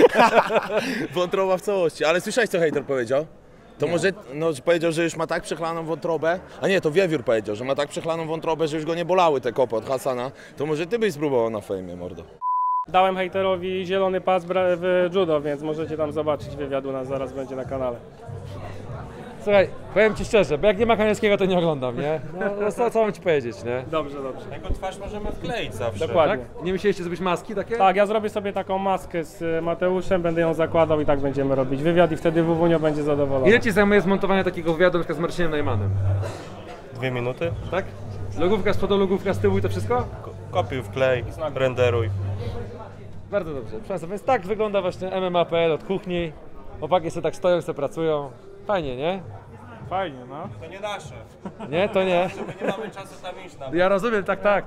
Speaker 9: Wątroba w całości, ale słyszałeś co hejter powiedział? To może, powiedział, że już ma tak przechlaną wątrobę, a nie, to Wiewiór powiedział, że ma tak przechlaną wątrobę, że już go nie bolały te kopy od Hasana, to może ty byś spróbował na fejmie, mordo.
Speaker 4: Dałem hejterowi zielony pas w judo, więc możecie tam zobaczyć wywiad u nas, zaraz będzie na kanale.
Speaker 1: Słuchaj, powiem ci szczerze, bo jak nie ma Kaniewskiego, to nie oglądam, nie? No co mam ci powiedzieć, nie?
Speaker 4: Dobrze.
Speaker 9: Jego twarz możemy wkleić zawsze.
Speaker 4: Dokładnie.
Speaker 1: Tak? Nie myśleliście zrobić maski takie?
Speaker 4: Tak, ja zrobię sobie taką maskę z Mateuszem, będę ją zakładał i tak będziemy robić wywiad i wtedy Wuwunio będzie zadowolony.
Speaker 1: Ile ci zajmuje zmontowanie takiego wywiadu na przykład z Marcinem Najmanem?
Speaker 9: 2 minuty.
Speaker 1: Tak? Logówka z przodu, logówka z tyłu i to wszystko?
Speaker 9: Kopiuj, wklej, renderuj.
Speaker 1: Bardzo dobrze. Więc tak wygląda właśnie MMA.pl od kuchni. Chłopaki sobie tak stoją, sobie pracują. Fajnie, nie?
Speaker 4: Fajnie, no.
Speaker 9: To nie nasze.
Speaker 1: Nie, to nie.
Speaker 9: My nie mamy czasu tam iść nawet.
Speaker 1: Ja rozumiem, tak.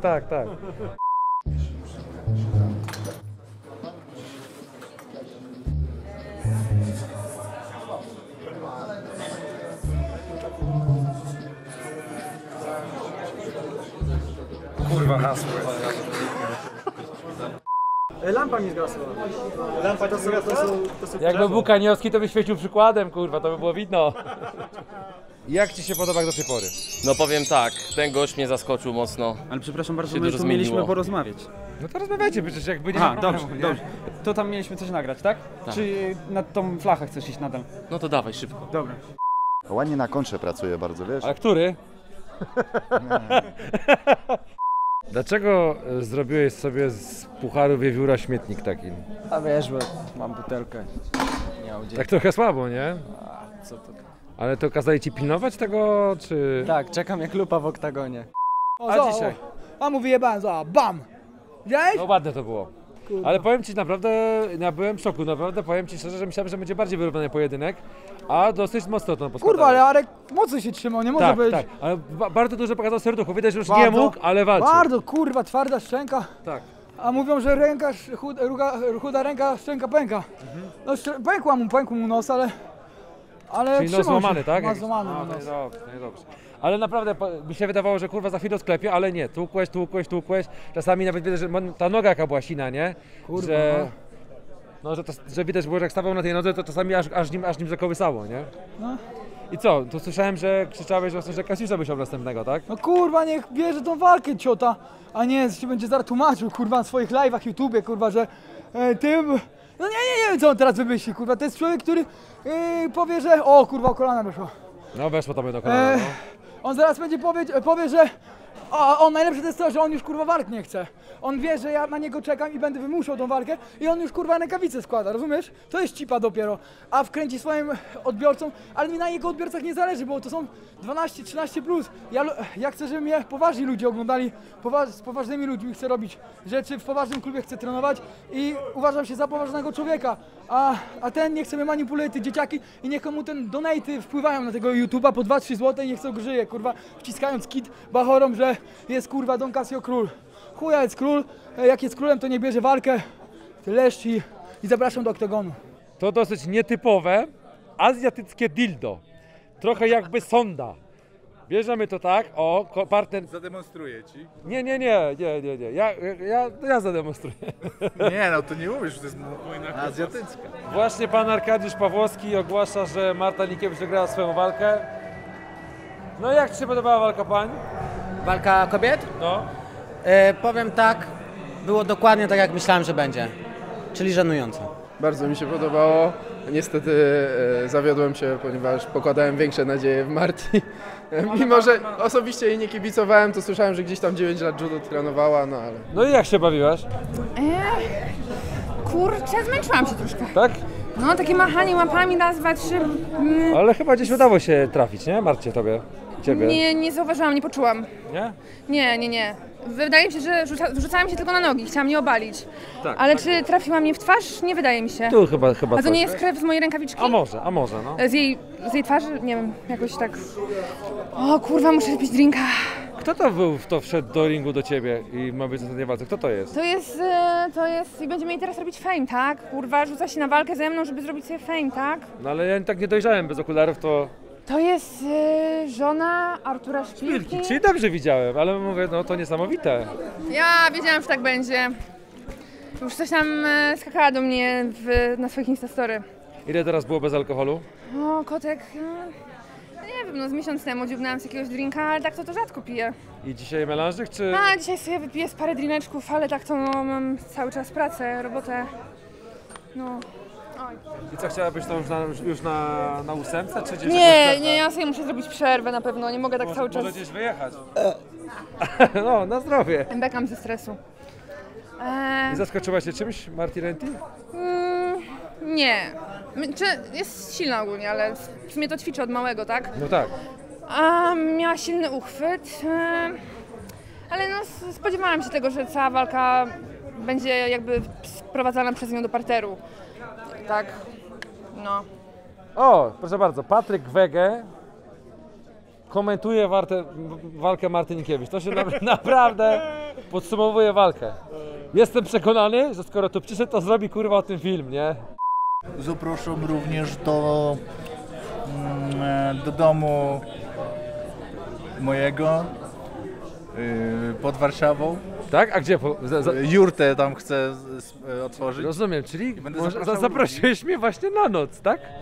Speaker 11: Kurwa, hasło. Lampa mi zgasła. Lampa to są
Speaker 1: Jakby był Kaniowski, to by świecił przykładem, kurwa, to by było widno. Jak Ci się podoba jak do tej pory?
Speaker 22: No powiem tak, ten gość mnie zaskoczył mocno.
Speaker 5: Ale przepraszam bardzo,
Speaker 22: Się
Speaker 5: my
Speaker 22: dużo
Speaker 5: tu mieliśmy
Speaker 22: zmieniło.
Speaker 5: porozmawiać.
Speaker 1: No to rozmawiajcie, przecież jakby nie
Speaker 5: Aha,
Speaker 1: ma problemu,
Speaker 5: dobrze,
Speaker 1: nie?
Speaker 5: dobrze. To tam mieliśmy coś nagrać, tak?
Speaker 22: Tak.
Speaker 5: Czy na tą flachę chcesz iść nadal?
Speaker 22: No to dawaj szybko.
Speaker 5: Dobra.
Speaker 13: Ładnie na kontrze pracuje bardzo, wiesz?
Speaker 1: Ale który? Dlaczego zrobiłeś sobie z pucharu wiewióra śmietnik taki?
Speaker 21: A wiesz, bo mam butelkę. Miał dzień.
Speaker 1: Tak trochę słabo, nie?
Speaker 21: A, co to?
Speaker 1: Ale to kazali Ci pilnować tego, czy...
Speaker 21: Tak, czekam jak lupa w oktagonie.
Speaker 1: A dzisiaj?
Speaker 26: A mu wyjebałem, bam! Widziałeś?
Speaker 1: No ładne to było.
Speaker 26: Kurwa.
Speaker 1: Ale powiem Ci naprawdę, ja byłem w szoku, naprawdę powiem Ci szczerze, że myślałem, że będzie bardziej wyrównany pojedynek, a dosyć mocno to poskładał.
Speaker 26: Kurwa, ale Arek mocno się trzymał, nie może
Speaker 1: Tak,
Speaker 26: być.
Speaker 1: tak, ale bardzo dużo pokazał serduchu, widać, że już
Speaker 26: Bardzo,
Speaker 1: nie mógł, ale walczył.
Speaker 26: Bardzo, kurwa, twarda szczęka.
Speaker 1: Tak.
Speaker 26: A mówią, że ręka, chuda ręka, szczęka pęka. No pękł mu nos, ale
Speaker 1: Czyli nos
Speaker 26: trzymał
Speaker 1: złamany,
Speaker 26: się.
Speaker 1: tak?
Speaker 26: Ma złamany
Speaker 1: No,
Speaker 26: nos.
Speaker 1: no i dobrze. Ale naprawdę mi się wydawało, że kurwa za chwilę sklepie, ale nie, tłukłeś. Czasami nawet widać, że ta noga jaka była sina, nie?
Speaker 26: Kurwa,
Speaker 1: że, no, że widać było, że jak stawał na tej nodze, to czasami aż nim zakołysało, nie?
Speaker 26: No.
Speaker 1: I co? To słyszałem, że krzyczałeś, że Kasiusza byś chciał następnego, tak?
Speaker 26: No kurwa, niech bierze tą walkę ciota, a nie się będzie zaraz tłumaczył, kurwa, na swoich live'ach, YouTubie, kurwa, że ty... No nie wiem, co on teraz wymyśli, kurwa, to jest człowiek, który powie, że... O, kurwa, o kolana wyszło.
Speaker 1: No weszło to do kolana, no.
Speaker 26: On zaraz będzie powie, że on najlepsze to jest to, że on już kurwa walk nie chce. On wie, że ja na niego czekam i będę wymuszał tą walkę i on już kurwa rękawice składa, rozumiesz? To jest cipa dopiero. A wkręci swoim odbiorcom, ale mi na jego odbiorcach nie zależy, bo to są 12-13 plus. Ja chcę, żeby mnie poważni ludzie oglądali, z poważnymi ludźmi chcę robić rzeczy, w poważnym klubie chcę trenować i uważam się za poważnego człowieka. A ten niech sobie manipuluje te dzieciaki i niech mu ten donaty wpływają na tego YouTube'a po 2-3 zł i niech sobie żyje, kurwa, wciskając kit bachorom, że jest kurwa Don Casio król. Chuja jest król, jak jest królem, to nie bierze walkę, leszczy i zapraszam do oktagonu.
Speaker 1: To dosyć nietypowe, azjatyckie dildo. Trochę jakby sonda. Bierzemy to tak, partner...
Speaker 8: Zademonstruję ci.
Speaker 1: Nie. Ja zademonstruję.
Speaker 8: Nie, no to nie mówisz, że to jest azjatycka.
Speaker 1: Właśnie pan Arkadiusz Pawłowski ogłasza, że Marta Linkiewicz wygrała swoją walkę. No jak Ci się podobała walka pań?
Speaker 10: Walka kobiet?
Speaker 1: No.
Speaker 10: Powiem tak, było dokładnie tak jak myślałem, że będzie, czyli żenująco.
Speaker 14: Bardzo mi się podobało. Niestety zawiodłem się, ponieważ pokładałem większe nadzieje w Marti. Mimo, że osobiście jej nie kibicowałem, to słyszałem, że gdzieś tam 9 lat judo trenowała, no ale...
Speaker 1: No i jak się bawiłaś?
Speaker 15: Kurczę, zmęczyłam się troszkę.
Speaker 1: Tak?
Speaker 15: No, takie machanie łapami raz, dwa, trzy.
Speaker 1: Ale chyba gdzieś udało się trafić, nie? Marcie, ciebie.
Speaker 15: Nie zauważyłam, nie poczułam.
Speaker 1: Nie?
Speaker 15: Nie. Wydaje mi się, że rzucałam się tylko na nogi, chciałam mnie obalić.
Speaker 1: Tak,
Speaker 15: ale
Speaker 1: tak.
Speaker 15: czy trafiła mnie w twarz? Nie wydaje mi się.
Speaker 1: Tu chyba
Speaker 15: A to
Speaker 1: coś.
Speaker 15: nie jest krew z mojej rękawiczki?
Speaker 1: A może, no.
Speaker 15: Z jej twarzy? Nie wiem, jakoś tak... O kurwa, muszę wypić drinka.
Speaker 1: Kto to wszedł do ringu do ciebie i ma być na tej walce? Kto to jest?
Speaker 15: To jest i będziemy jej teraz robić fame, tak? Kurwa, rzuca się na walkę ze mną, żeby zrobić sobie fame, tak?
Speaker 1: No ale ja tak nie dojrzałem bez okularów, to...
Speaker 15: To jest żona Artura Szpilki.
Speaker 1: Czyli dobrze widziałem, ale mówię, no to niesamowite.
Speaker 15: Ja wiedziałam, że tak będzie. Już coś tam skakała do mnie na swoich Instastory.
Speaker 1: Ile teraz było bez alkoholu?
Speaker 15: O, kotek, nie wiem, z miesiąc temu dziubnęłam z jakiegoś drinka, ale tak to rzadko piję.
Speaker 1: I dzisiaj melanżyk, czy...
Speaker 15: Dzisiaj sobie wypiję z parę drineczków, ale tak to mam cały czas pracę, robotę. No. Oj.
Speaker 1: I co, chciałabyś to już na ósemce, czy gdzieś...
Speaker 15: Nie, ja sobie muszę zrobić przerwę na pewno, nie mogę tak cały czas...
Speaker 1: Może gdzieś wyjechać. No, na zdrowie.
Speaker 15: Bekam ze stresu.
Speaker 1: I zaskoczyła się czymś, Marti Renti?
Speaker 15: Nie. Jest silna ogólnie, ale w sumie to ćwiczę od małego, tak?
Speaker 1: No tak.
Speaker 15: Miała silny uchwyt, ale no spodziewałam się tego, że cała walka będzie jakby sprowadzana przez nią do parteru. Tak, no.
Speaker 1: O, proszę bardzo, Patryk Wege komentuje walkę Marty Linkiewicz. To się naprawdę podsumowuje walkę. Jestem przekonany, że skoro tu przyszedł, to zrobi kurwa o tym film, nie?
Speaker 24: Zapraszam również do domu mojego pod Warszawą.
Speaker 1: Tak? A gdzie?
Speaker 24: Jurtę tam chcę otworzyć.
Speaker 1: Rozumiem, czyli zaprosiłeś mnie właśnie na noc, tak?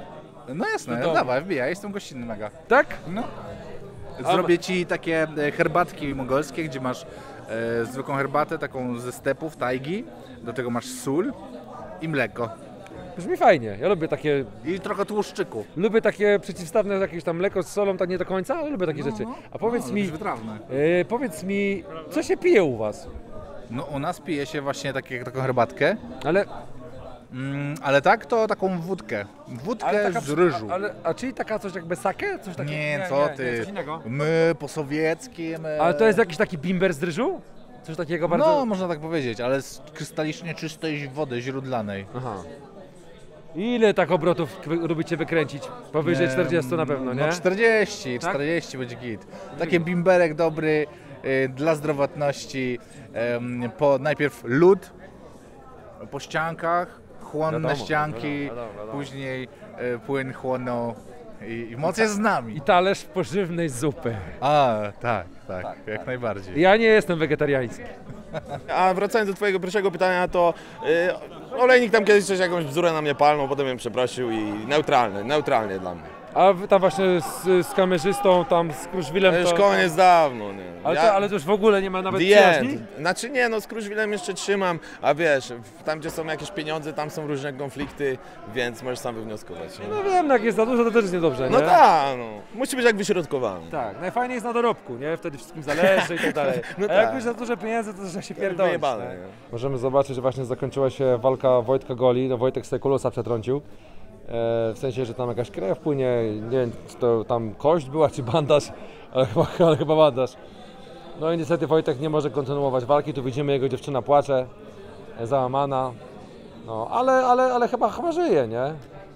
Speaker 24: No jasne,
Speaker 1: No to-
Speaker 24: dawaj, wbijaj, jestem gościnny mega.
Speaker 1: Tak?
Speaker 24: No. Zrobię ci takie herbatki mongolskie, gdzie masz zwykłą herbatę, taką ze stepów, tajgi, do tego masz sól i mleko.
Speaker 1: Brzmi fajnie, ja lubię takie...
Speaker 24: I trochę tłuszczyku.
Speaker 1: Lubię takie przeciwstawne, jakieś tam mleko z solą, tak nie do końca, ale lubię takie rzeczy. A powiedz mi, powiedz mi, co się pije u was?
Speaker 24: No u nas pije się właśnie taką herbatkę.
Speaker 1: Ale...
Speaker 24: ale tak, to taką wódkę. Wódkę z ryżu.
Speaker 1: A czyli taka coś jakby sake? Coś takiego?
Speaker 24: Nie, co ty.
Speaker 1: coś innego.
Speaker 24: My po sowieckim.
Speaker 1: Ale to jest jakiś taki bimber z ryżu? Coś takiego bardzo...
Speaker 24: No, można tak powiedzieć, ale z krystalicznie czystej wody źródlanej.
Speaker 1: Aha. Ile tak obrotów lubicie wykręcić? Powyżej 40 na pewno, nie?
Speaker 24: No 40 będzie git. Taki bimberek dobry dla zdrowotności. Najpierw lód po ściankach, chłonne
Speaker 1: Wiadomo,
Speaker 24: ścianki,
Speaker 1: wiadomo.
Speaker 24: później płyn chłoną i moc jest z nami.
Speaker 1: I talerz pożywnej zupy.
Speaker 24: Tak, jak najbardziej.
Speaker 1: Ja nie jestem wegetariański.
Speaker 9: A wracając do twojego pierwszego pytania, to olejnik tam kiedyś coś jakąś bzdurę na mnie palnął, potem ją przeprosił i neutralnie dla mnie.
Speaker 1: A wy tam właśnie z kamerzystą, tam z Kruszwilem
Speaker 9: To już
Speaker 1: to...
Speaker 9: koniec dawno, nie.
Speaker 1: Ale to już w ogóle nie ma nawet
Speaker 9: The
Speaker 1: przyjaźni?
Speaker 9: end. Znaczy nie, no z Kruszwilem jeszcze trzymam, a wiesz, tam gdzie są jakieś pieniądze, tam są różne konflikty, więc możesz sam wywnioskować. Nie?
Speaker 1: No wiem, jak jest za dużo, to też jest niedobrze, nie?
Speaker 9: No tak, no. Musi być jak wyśrodkowany.
Speaker 1: Tak, najfajniej jest na dorobku, nie? Wtedy wszystkim zależy i tak dalej.
Speaker 9: No
Speaker 1: A jak
Speaker 9: tak.
Speaker 1: już za dużo pieniędzy, to że się pierdolisz.
Speaker 9: Wyjebane,
Speaker 1: nie?
Speaker 9: nie?
Speaker 1: Możemy zobaczyć, że właśnie zakończyła się walka Wojtka Goli, no Wojtek Sekulusa przetrącił. W sensie, że tam jakaś krew płynie, nie wiem, czy to tam kość była, czy bandaż, ale chyba bandaż. No i niestety Wojtek nie może kontynuować walki, tu widzimy, jego dziewczyna płacze, załamana. No, ale chyba żyje, nie?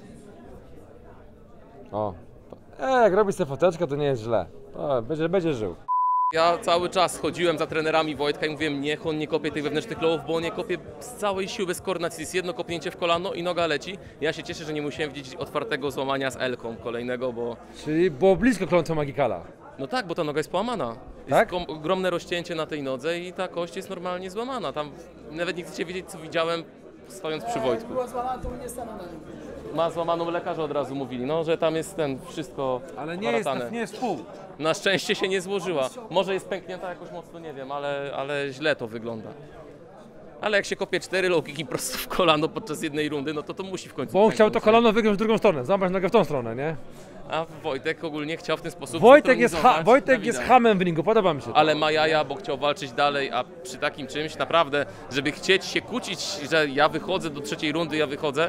Speaker 1: O, jak robi sobie foteczkę, to nie jest źle. To będzie żył.
Speaker 22: Ja cały czas chodziłem za trenerami Wojtka i mówiłem, niech on nie kopie tych wewnętrznych lołów, bo on nie kopie z całej siły, bez koordynacji. Jest jedno kopnięcie w kolano i noga leci. Ja się cieszę, że nie musiałem widzieć otwartego złamania z Elką kolejnego, bo...
Speaker 1: Czyli było blisko klątwa Magikala.
Speaker 22: No tak, bo ta noga jest połamana.
Speaker 1: Tak?
Speaker 22: Jest ogromne rozcięcie na tej nodze i ta kość jest normalnie złamana. Tam nawet nie chcecie wiedzieć, co widziałem stojąc przy Wojtku.
Speaker 26: Była złamana, to nie stanę na nim.
Speaker 22: Ma złamaną, lekarze od razu mówili, no, że tam jest wszystko
Speaker 1: Ale nie jest,
Speaker 22: haratane.
Speaker 1: nie jest pół.
Speaker 22: Na szczęście się nie złożyła. Może jest pęknięta jakoś mocno, nie wiem, ale źle to wygląda. Ale jak się kopie 4 low kicki prosto w kolano podczas jednej rundy, no to musi w końcu
Speaker 1: Bo on chciał to
Speaker 22: pęknąć.
Speaker 1: kolano wygiąć w drugą stronę, złamać nogę w tą stronę, nie?
Speaker 22: A Wojtek ogólnie chciał w ten sposób
Speaker 1: Wojtek jest
Speaker 22: zdetronizować
Speaker 1: hamem w ringu, podoba mi się to.
Speaker 22: Ale ma jaja, bo chciał walczyć dalej, a przy takim czymś naprawdę, żeby chcieć się kłócić, że ja wychodzę do 3. rundy, ja wychodzę.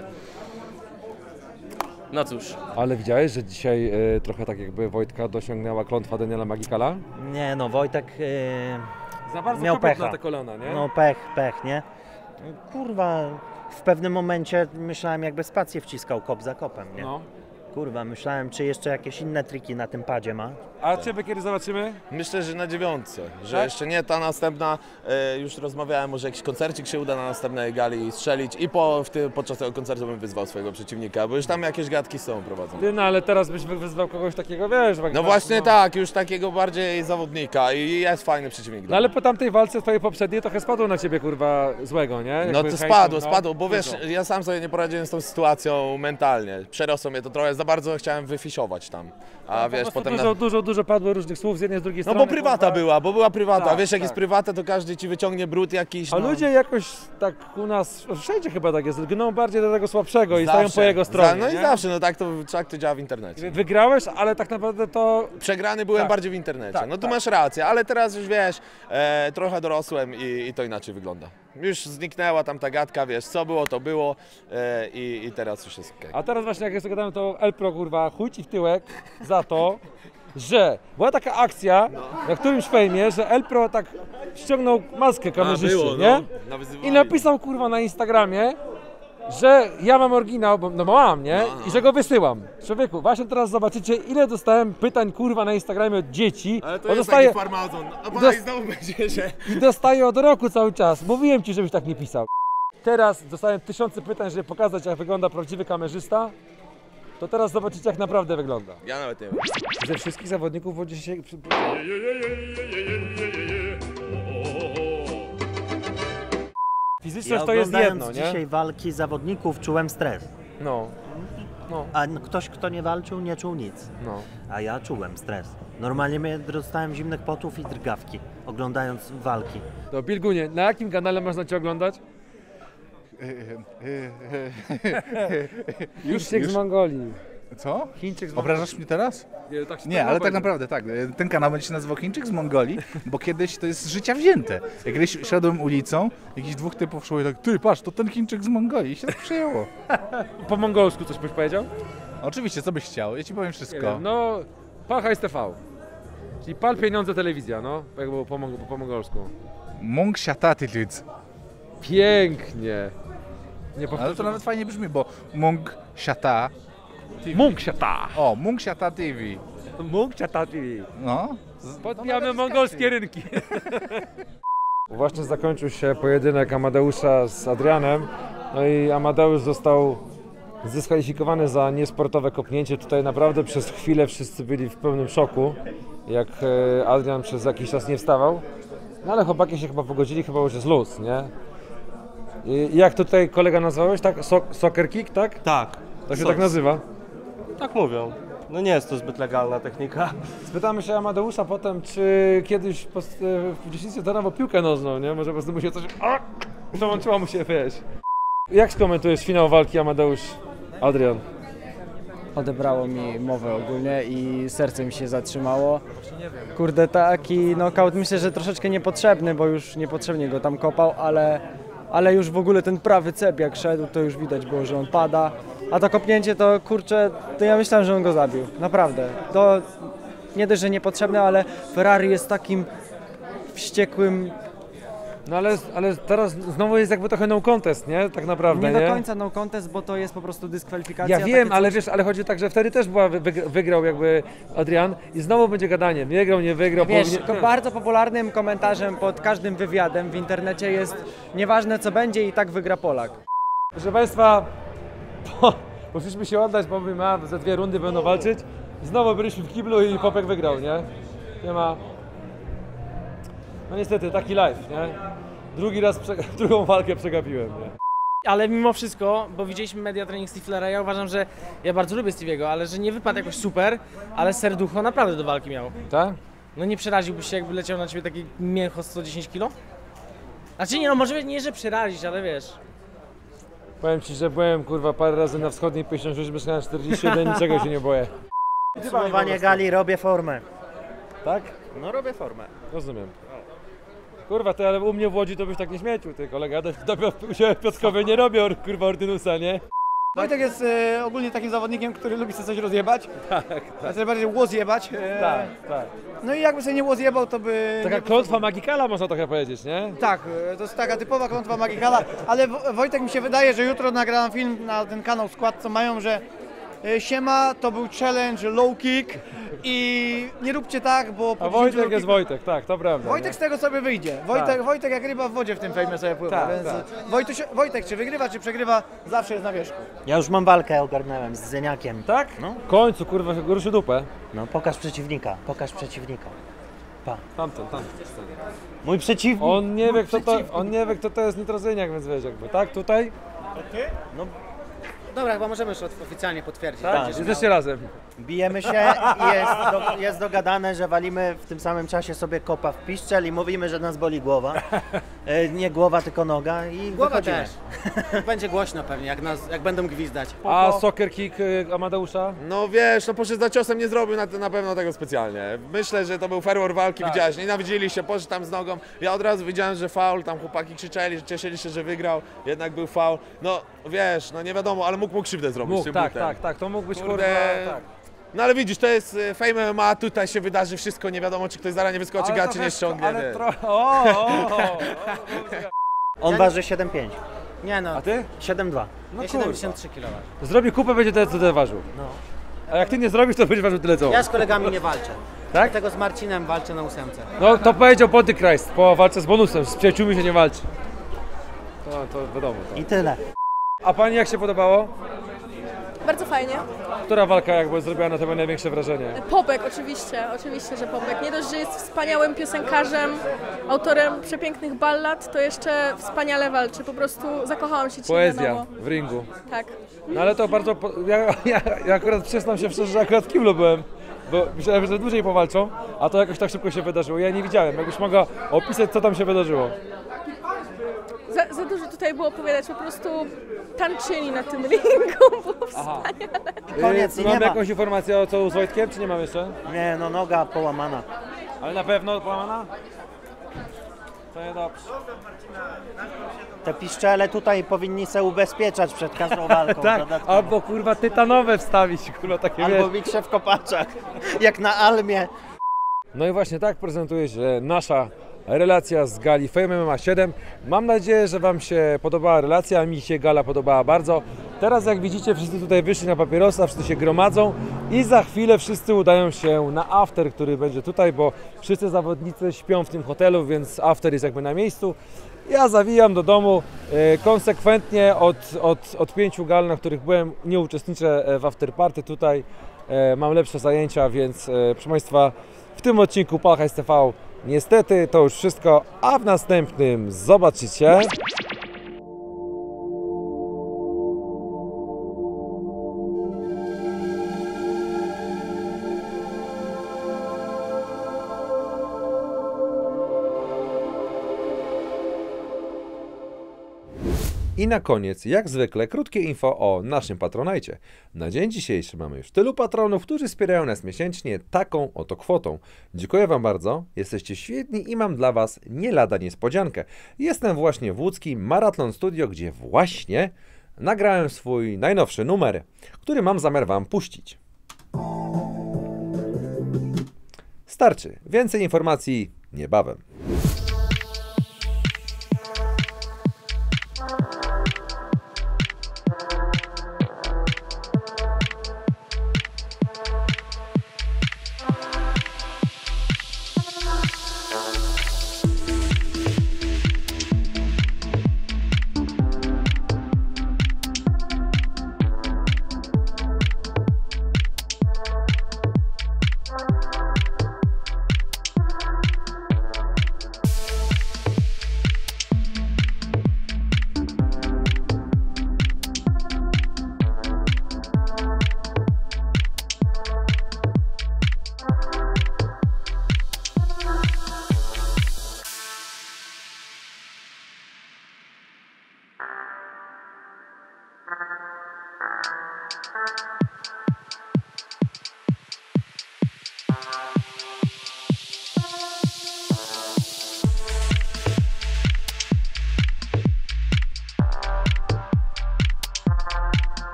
Speaker 22: No cóż.
Speaker 1: Ale widziałeś, że dzisiaj trochę tak jakby Wojtka dosiągnęła klątwa Daniela Magikala?
Speaker 6: Nie no, Wojtek
Speaker 1: Za bardzo
Speaker 6: miał
Speaker 1: kopyt
Speaker 6: pecha.
Speaker 1: na te kolana, nie?
Speaker 6: No pech, nie? Kurwa, w pewnym momencie myślałem, jakby spację wciskał kop za kopem, nie?
Speaker 1: No.
Speaker 6: Kurwa, myślałem, czy jeszcze jakieś inne triki na tym padzie ma.
Speaker 1: A Ciebie kiedy zobaczymy?
Speaker 9: Myślę, że na 9, że
Speaker 1: Tak?
Speaker 9: jeszcze nie ta następna, już rozmawiałem, może jakiś koncercik się uda na następnej gali strzelić i podczas tego koncertu bym wyzwał swojego przeciwnika, bo już tam jakieś gadki są prowadzone.
Speaker 1: Ty, no ale teraz byś wyzwał kogoś takiego, wiesz...
Speaker 9: No właśnie tak, już takiego bardziej zawodnika i jest fajny przeciwnik.
Speaker 1: No ale po tamtej walce twojej poprzedniej trochę spadło na Ciebie, kurwa, złego, nie?
Speaker 9: No
Speaker 1: Jakby
Speaker 9: to
Speaker 1: hejtem,
Speaker 9: spadło, bo wiesz,
Speaker 1: dużo.
Speaker 9: ja sam sobie nie poradziłem z tą sytuacją mentalnie. Przerosło mnie to trochę, za bardzo chciałem wyfisiować tam, a wiesz, potem...
Speaker 1: Dużo padło różnych słów z jednej, z drugiej
Speaker 9: No
Speaker 1: strony.
Speaker 9: bo prywata była, a
Speaker 1: Tak,
Speaker 9: wiesz jak jest
Speaker 1: tak.
Speaker 9: prywata, to każdy ci wyciągnie brud jakiś.
Speaker 1: A
Speaker 9: no.
Speaker 1: ludzie jakoś tak u nas, wszędzie chyba tak jest, gną bardziej do tego słabszego i stają po jego stronie.
Speaker 9: No i
Speaker 1: nie?
Speaker 9: zawsze, no tak to działa w internecie.
Speaker 1: Wygrałeś, ale tak naprawdę to...
Speaker 9: Przegrany byłem
Speaker 1: Tak.
Speaker 9: bardziej w internecie.
Speaker 1: Tak,
Speaker 9: No tu
Speaker 1: tak.
Speaker 9: masz rację, ale teraz już wiesz, trochę dorosłem i to inaczej wygląda. Już zniknęła tam ta gadka, wiesz, co było, to było i teraz już jest okej.
Speaker 1: A teraz właśnie jak jest gadałem, to Elpro, kurwa, chuj ci w tyłek za to, że była taka akcja na którymś fejmie, że Elpro tak ściągnął maskę kamerzyście,
Speaker 9: było, no.
Speaker 1: nie?
Speaker 9: Nawyzywali.
Speaker 1: I napisał, kurwa, na Instagramie, że ja mam oryginał, bo no mam, nie? I że go wysyłam. Człowieku, właśnie teraz zobaczycie, ile dostałem pytań, kurwa, na Instagramie od dzieci.
Speaker 9: Ale to
Speaker 1: Bo
Speaker 9: jest
Speaker 1: dostaję-
Speaker 9: taki farmazon, a pana i znowu będzie, że...
Speaker 1: I dostaję od roku cały czas. Mówiłem ci, żebyś tak nie pisał. Teraz dostałem tysiące pytań, żeby pokazać, jak wygląda prawdziwy kamerzysta. To teraz zobaczycie, jak naprawdę wygląda.
Speaker 9: Ja nawet nie wiem.
Speaker 1: Ze wszystkich zawodników wodzie się... Fizyczność
Speaker 6: Ja
Speaker 1: to jest
Speaker 6: oglądając
Speaker 1: jedno, nie?
Speaker 6: dzisiaj walki zawodników czułem stres.
Speaker 1: No. No.
Speaker 6: A ktoś, kto nie walczył, nie czuł nic.
Speaker 1: No.
Speaker 6: A ja czułem stres. Normalnie dostałem zimnych potów i drgawki, oglądając walki.
Speaker 1: To Bilgunie, na jakim kanale można Cię oglądać? Chińczyk z Mongolii.
Speaker 24: Co?
Speaker 1: Chińczyk z Mongolii.
Speaker 24: Obrażasz mnie teraz?
Speaker 1: Nie, tak się
Speaker 24: Nie, ale tak naprawdę tak. Ten kanał będzie się nazywał Chińczyk z Mongolii, bo kiedyś to jest z życia wzięte. Jak kiedyś szedłem ulicą, jakiś dwóch typów szło i tak, ty patrz, to ten Chińczyk z Mongolii i się tak przyjęło.
Speaker 1: Po mongolsku coś byś powiedział?
Speaker 24: Oczywiście, co byś chciał? Ja ci powiem wszystko.
Speaker 1: No, pal HSTV. Czyli pal pieniądze telewizja, no, jak było po mongolsku.
Speaker 24: Mung siatati lidz.
Speaker 1: Pięknie. Nie
Speaker 24: Ale to nawet fajnie brzmi, bo Mung siata.
Speaker 1: Mung siata.
Speaker 24: O, Mung siata TV.
Speaker 1: Mung siata TV.
Speaker 24: No.
Speaker 1: Podbijamy mongolskie rynki. Właśnie zakończył się pojedynek Amadeusza z Adrianem. No i Amadeusz został zdyskwalifikowany za niesportowe kopnięcie. Tutaj naprawdę przez chwilę wszyscy byli w pełnym szoku, jak Adrian przez jakiś czas nie wstawał. No ale chłopaki się chyba pogodzili, chyba już jest luz, nie? I jak tutaj kolega nazwałeś, tak? Soccer kick, tak?
Speaker 7: Tak.
Speaker 1: To się tak nazywa?
Speaker 7: Tak mówią. No nie jest to zbyt legalna technika.
Speaker 1: Spytamy się Amadeusza potem, czy kiedyś w dzieciństwie trenował piłkę nożną, nie? Może po prostu mu się coś... Przełączyła mu się, wiesz. Jak skomentujesz finał walki Amadeusz-Adrian?
Speaker 21: Odebrało mi mowę ogólnie i serce mi się zatrzymało. Kurde, taki knockout myślę, że troszeczkę niepotrzebny, bo już niepotrzebnie go tam kopał, ale już w ogóle ten prawy cep jak szedł, to już widać było, że on pada. A to kopnięcie to kurczę, to ja myślałem, że on go zabił. Naprawdę. To nie dość, że niepotrzebne, ale Ferrari jest takim wściekłym.
Speaker 1: No ale teraz znowu jest jakby trochę no contest, nie? Tak naprawdę,
Speaker 21: nie? Nie do końca no contest, bo to jest po prostu dyskwalifikacja.
Speaker 1: Ja wiem, ale wiesz, ale chodzi tak, że wtedy też wygrał jakby Adrian i znowu będzie gadanie. Nie wygrał.
Speaker 21: Wiesz, bardzo popularnym komentarzem pod każdym wywiadem w internecie jest nieważne co będzie i tak wygra Polak.
Speaker 1: Proszę Państwa, poszliśmy się oddać, bo mówimy, za 2 rundy będą walczyć. Znowu byliśmy w kiblu i Popek wygrał, nie? Nie ma... No niestety, taki live, nie? Drugą walkę przegapiłem, nie?
Speaker 2: Ale mimo wszystko, bo widzieliśmy media trening Stiflera, ja uważam, że ja bardzo lubię Stevie'ego, ale że nie wypadł jakoś super, ale serducho naprawdę do walki miał.
Speaker 1: Tak?
Speaker 2: No nie przeraziłbyś się, jakby leciał na ciebie taki mięcho 110 kg? Znaczy nie, no może nie, że przerazić, ale wiesz.
Speaker 1: Powiem Ci, że byłem kurwa parę razy na wschodniej 56, mieszkałem 41, niczego się nie boję.
Speaker 6: Podsumowanie gali, robię formę.
Speaker 1: Tak?
Speaker 6: No robię formę.
Speaker 1: Rozumiem. Kurwa, ty, ale u mnie w Łodzi to byś tak nie śmiecił, ty kolega. U siebie w Piotrkowie nie robię kurwa ordynusa, nie?
Speaker 11: Wojtek jest ogólnie takim zawodnikiem, który lubi sobie coś rozjebać.
Speaker 1: Tak.
Speaker 11: Znaczy bardziej łozjebać.
Speaker 1: Tak.
Speaker 11: No i jakby sobie nie łozjebał, to by...
Speaker 1: Taka klątwa magikala można trochę powiedzieć, nie?
Speaker 11: Tak, to jest taka typowa klątwa magikala, ale Wojtek mi się wydaje, że jutro nagram film na ten kanał Skład, co mają, że siema, to był challenge low kick i nie róbcie tak, bo...
Speaker 1: A Wojtek jest Wojtek, tak, to prawda.
Speaker 11: Wojtek z tego sobie wyjdzie. Wojtek jak ryba w wodzie w tym fejmie sobie pływa, więc Wojtek czy wygrywa, czy przegrywa, zawsze jest na wierzchu.
Speaker 6: Ja już mam walkę, ogarnąłem z Zeniakiem.
Speaker 1: Tak?
Speaker 6: No.
Speaker 1: W końcu, kurwa, ruszy dupę.
Speaker 6: No, pokaż przeciwnika. Pa.
Speaker 1: Tamten.
Speaker 6: Mój przeciwnik.
Speaker 1: On nie wie, kto to jest Nitrozyniak, więc wiesz jakby, tak? Tutaj?
Speaker 6: No.
Speaker 10: Dobra, chyba możemy już oficjalnie potwierdzić.
Speaker 1: Tak, jesteście razem.
Speaker 6: Bijemy się i jest dogadane, że walimy w tym samym czasie sobie kopa w piszczel i mówimy, że nas boli głowa. Nie głowa, tylko noga i
Speaker 10: Głowa
Speaker 6: wychodzimy.
Speaker 10: też. Będzie głośno pewnie, jak będą gwizdać.
Speaker 1: A soccer kick Amadeusza?
Speaker 9: No wiesz, no poszedł za ciosem, nie zrobił na pewno tego specjalnie. Myślę, że to był fervor walki, widziałeś, nienawidzili się, poszedł tam z nogą. Ja od razu widziałem, że faul, tam chłopaki krzyczeli, że cieszyli się, że wygrał, jednak był faul. No wiesz, no nie wiadomo, ale mógł krzywdę zrobić.
Speaker 1: Mógł, tak, to mógł być kurwa, tak.
Speaker 9: No ale widzisz, to jest Fame MMA, tutaj się wydarzy wszystko, nie wiadomo czy ktoś zaraz nie wyskoczy, gaczy nie ściągnie.
Speaker 1: Ale
Speaker 6: On waży 7,5.
Speaker 10: Nie no.
Speaker 1: A ty?
Speaker 6: 7,2.
Speaker 10: No ja 73 kg.
Speaker 1: Zrobi kupę, będzie tyle, co ty ważył.
Speaker 10: No.
Speaker 1: A jak ty nie zrobisz, to będziesz ważył tyle, co on.
Speaker 10: Ja z kolegami nie walczę.
Speaker 1: Tak?
Speaker 10: Dlatego z Marcinem walczę na 8.
Speaker 1: No to powiedział Body Christ, po walce z bonusem, z przyjaciółmi się nie walczy. To wiadomo. Tak.
Speaker 6: I tyle.
Speaker 1: A pani jak się podobało?
Speaker 3: bardzo fajnie.
Speaker 1: Która walka jakby zrobiła na tobie największe wrażenie?
Speaker 3: Popek oczywiście, że Popek. Nie dość, że jest wspaniałym piosenkarzem, autorem przepięknych ballad, to jeszcze wspaniale walczy. Po prostu zakochałam się dzisiaj na
Speaker 1: Poezja
Speaker 3: nowo.
Speaker 1: w ringu.
Speaker 3: Tak.
Speaker 1: No ale to bardzo... Ja akurat przyznam się szczerze, że akurat w kiblu byłem. Bo myślałem, że dłużej powalczą, a to jakoś tak szybko się wydarzyło. Ja nie widziałem. Jakbyś mogła opisać, co tam się wydarzyło.
Speaker 3: Za dużo tutaj było opowiadać, po prostu tańczyli na tym ringu, było wspaniale.
Speaker 6: Koniec i nie
Speaker 1: Mamy
Speaker 6: ma.
Speaker 1: jakąś informację o co z Wojtkiem, czy nie mam jeszcze?
Speaker 6: Nie, no noga połamana.
Speaker 1: Ale na pewno połamana? To niedobrze.
Speaker 6: Te piszczele tutaj powinni se ubezpieczać przed każdą walką.
Speaker 1: Tak,
Speaker 6: dodatkowo.
Speaker 1: albo kurwa tytanowe wstawić, kurwa takie
Speaker 6: Albo
Speaker 1: wiesz.
Speaker 6: bić się w kopaczach, jak na Almie.
Speaker 1: No i właśnie tak prezentuje się nasza relacja z gali Fame MMA 7. Mam nadzieję, że Wam się podobała relacja, mi się gala podobała bardzo. Teraz jak widzicie, wszyscy tutaj wyszli na papierosa, wszyscy się gromadzą i za chwilę wszyscy udają się na after, który będzie tutaj, bo wszyscy zawodnicy śpią w tym hotelu, więc after jest jakby na miejscu. Ja zawijam do domu, konsekwentnie od 5 gal, na których byłem, nie uczestniczę w afterparty tutaj. Mam lepsze zajęcia, więc proszę Państwa, w tym odcinku Palhajs TV niestety to już wszystko, a w następnym zobaczycie. I na koniec, jak zwykle, krótkie info o naszym Patronajcie. Na dzień dzisiejszy mamy już tylu patronów, którzy wspierają nas miesięcznie taką oto kwotą. Dziękuję Wam bardzo, jesteście świetni i mam dla Was nie lada niespodziankę. Jestem właśnie w łódzkim Marathon Studio, gdzie właśnie nagrałem swój najnowszy numer, który mam zamiar Wam puścić. Starczy, więcej informacji niebawem.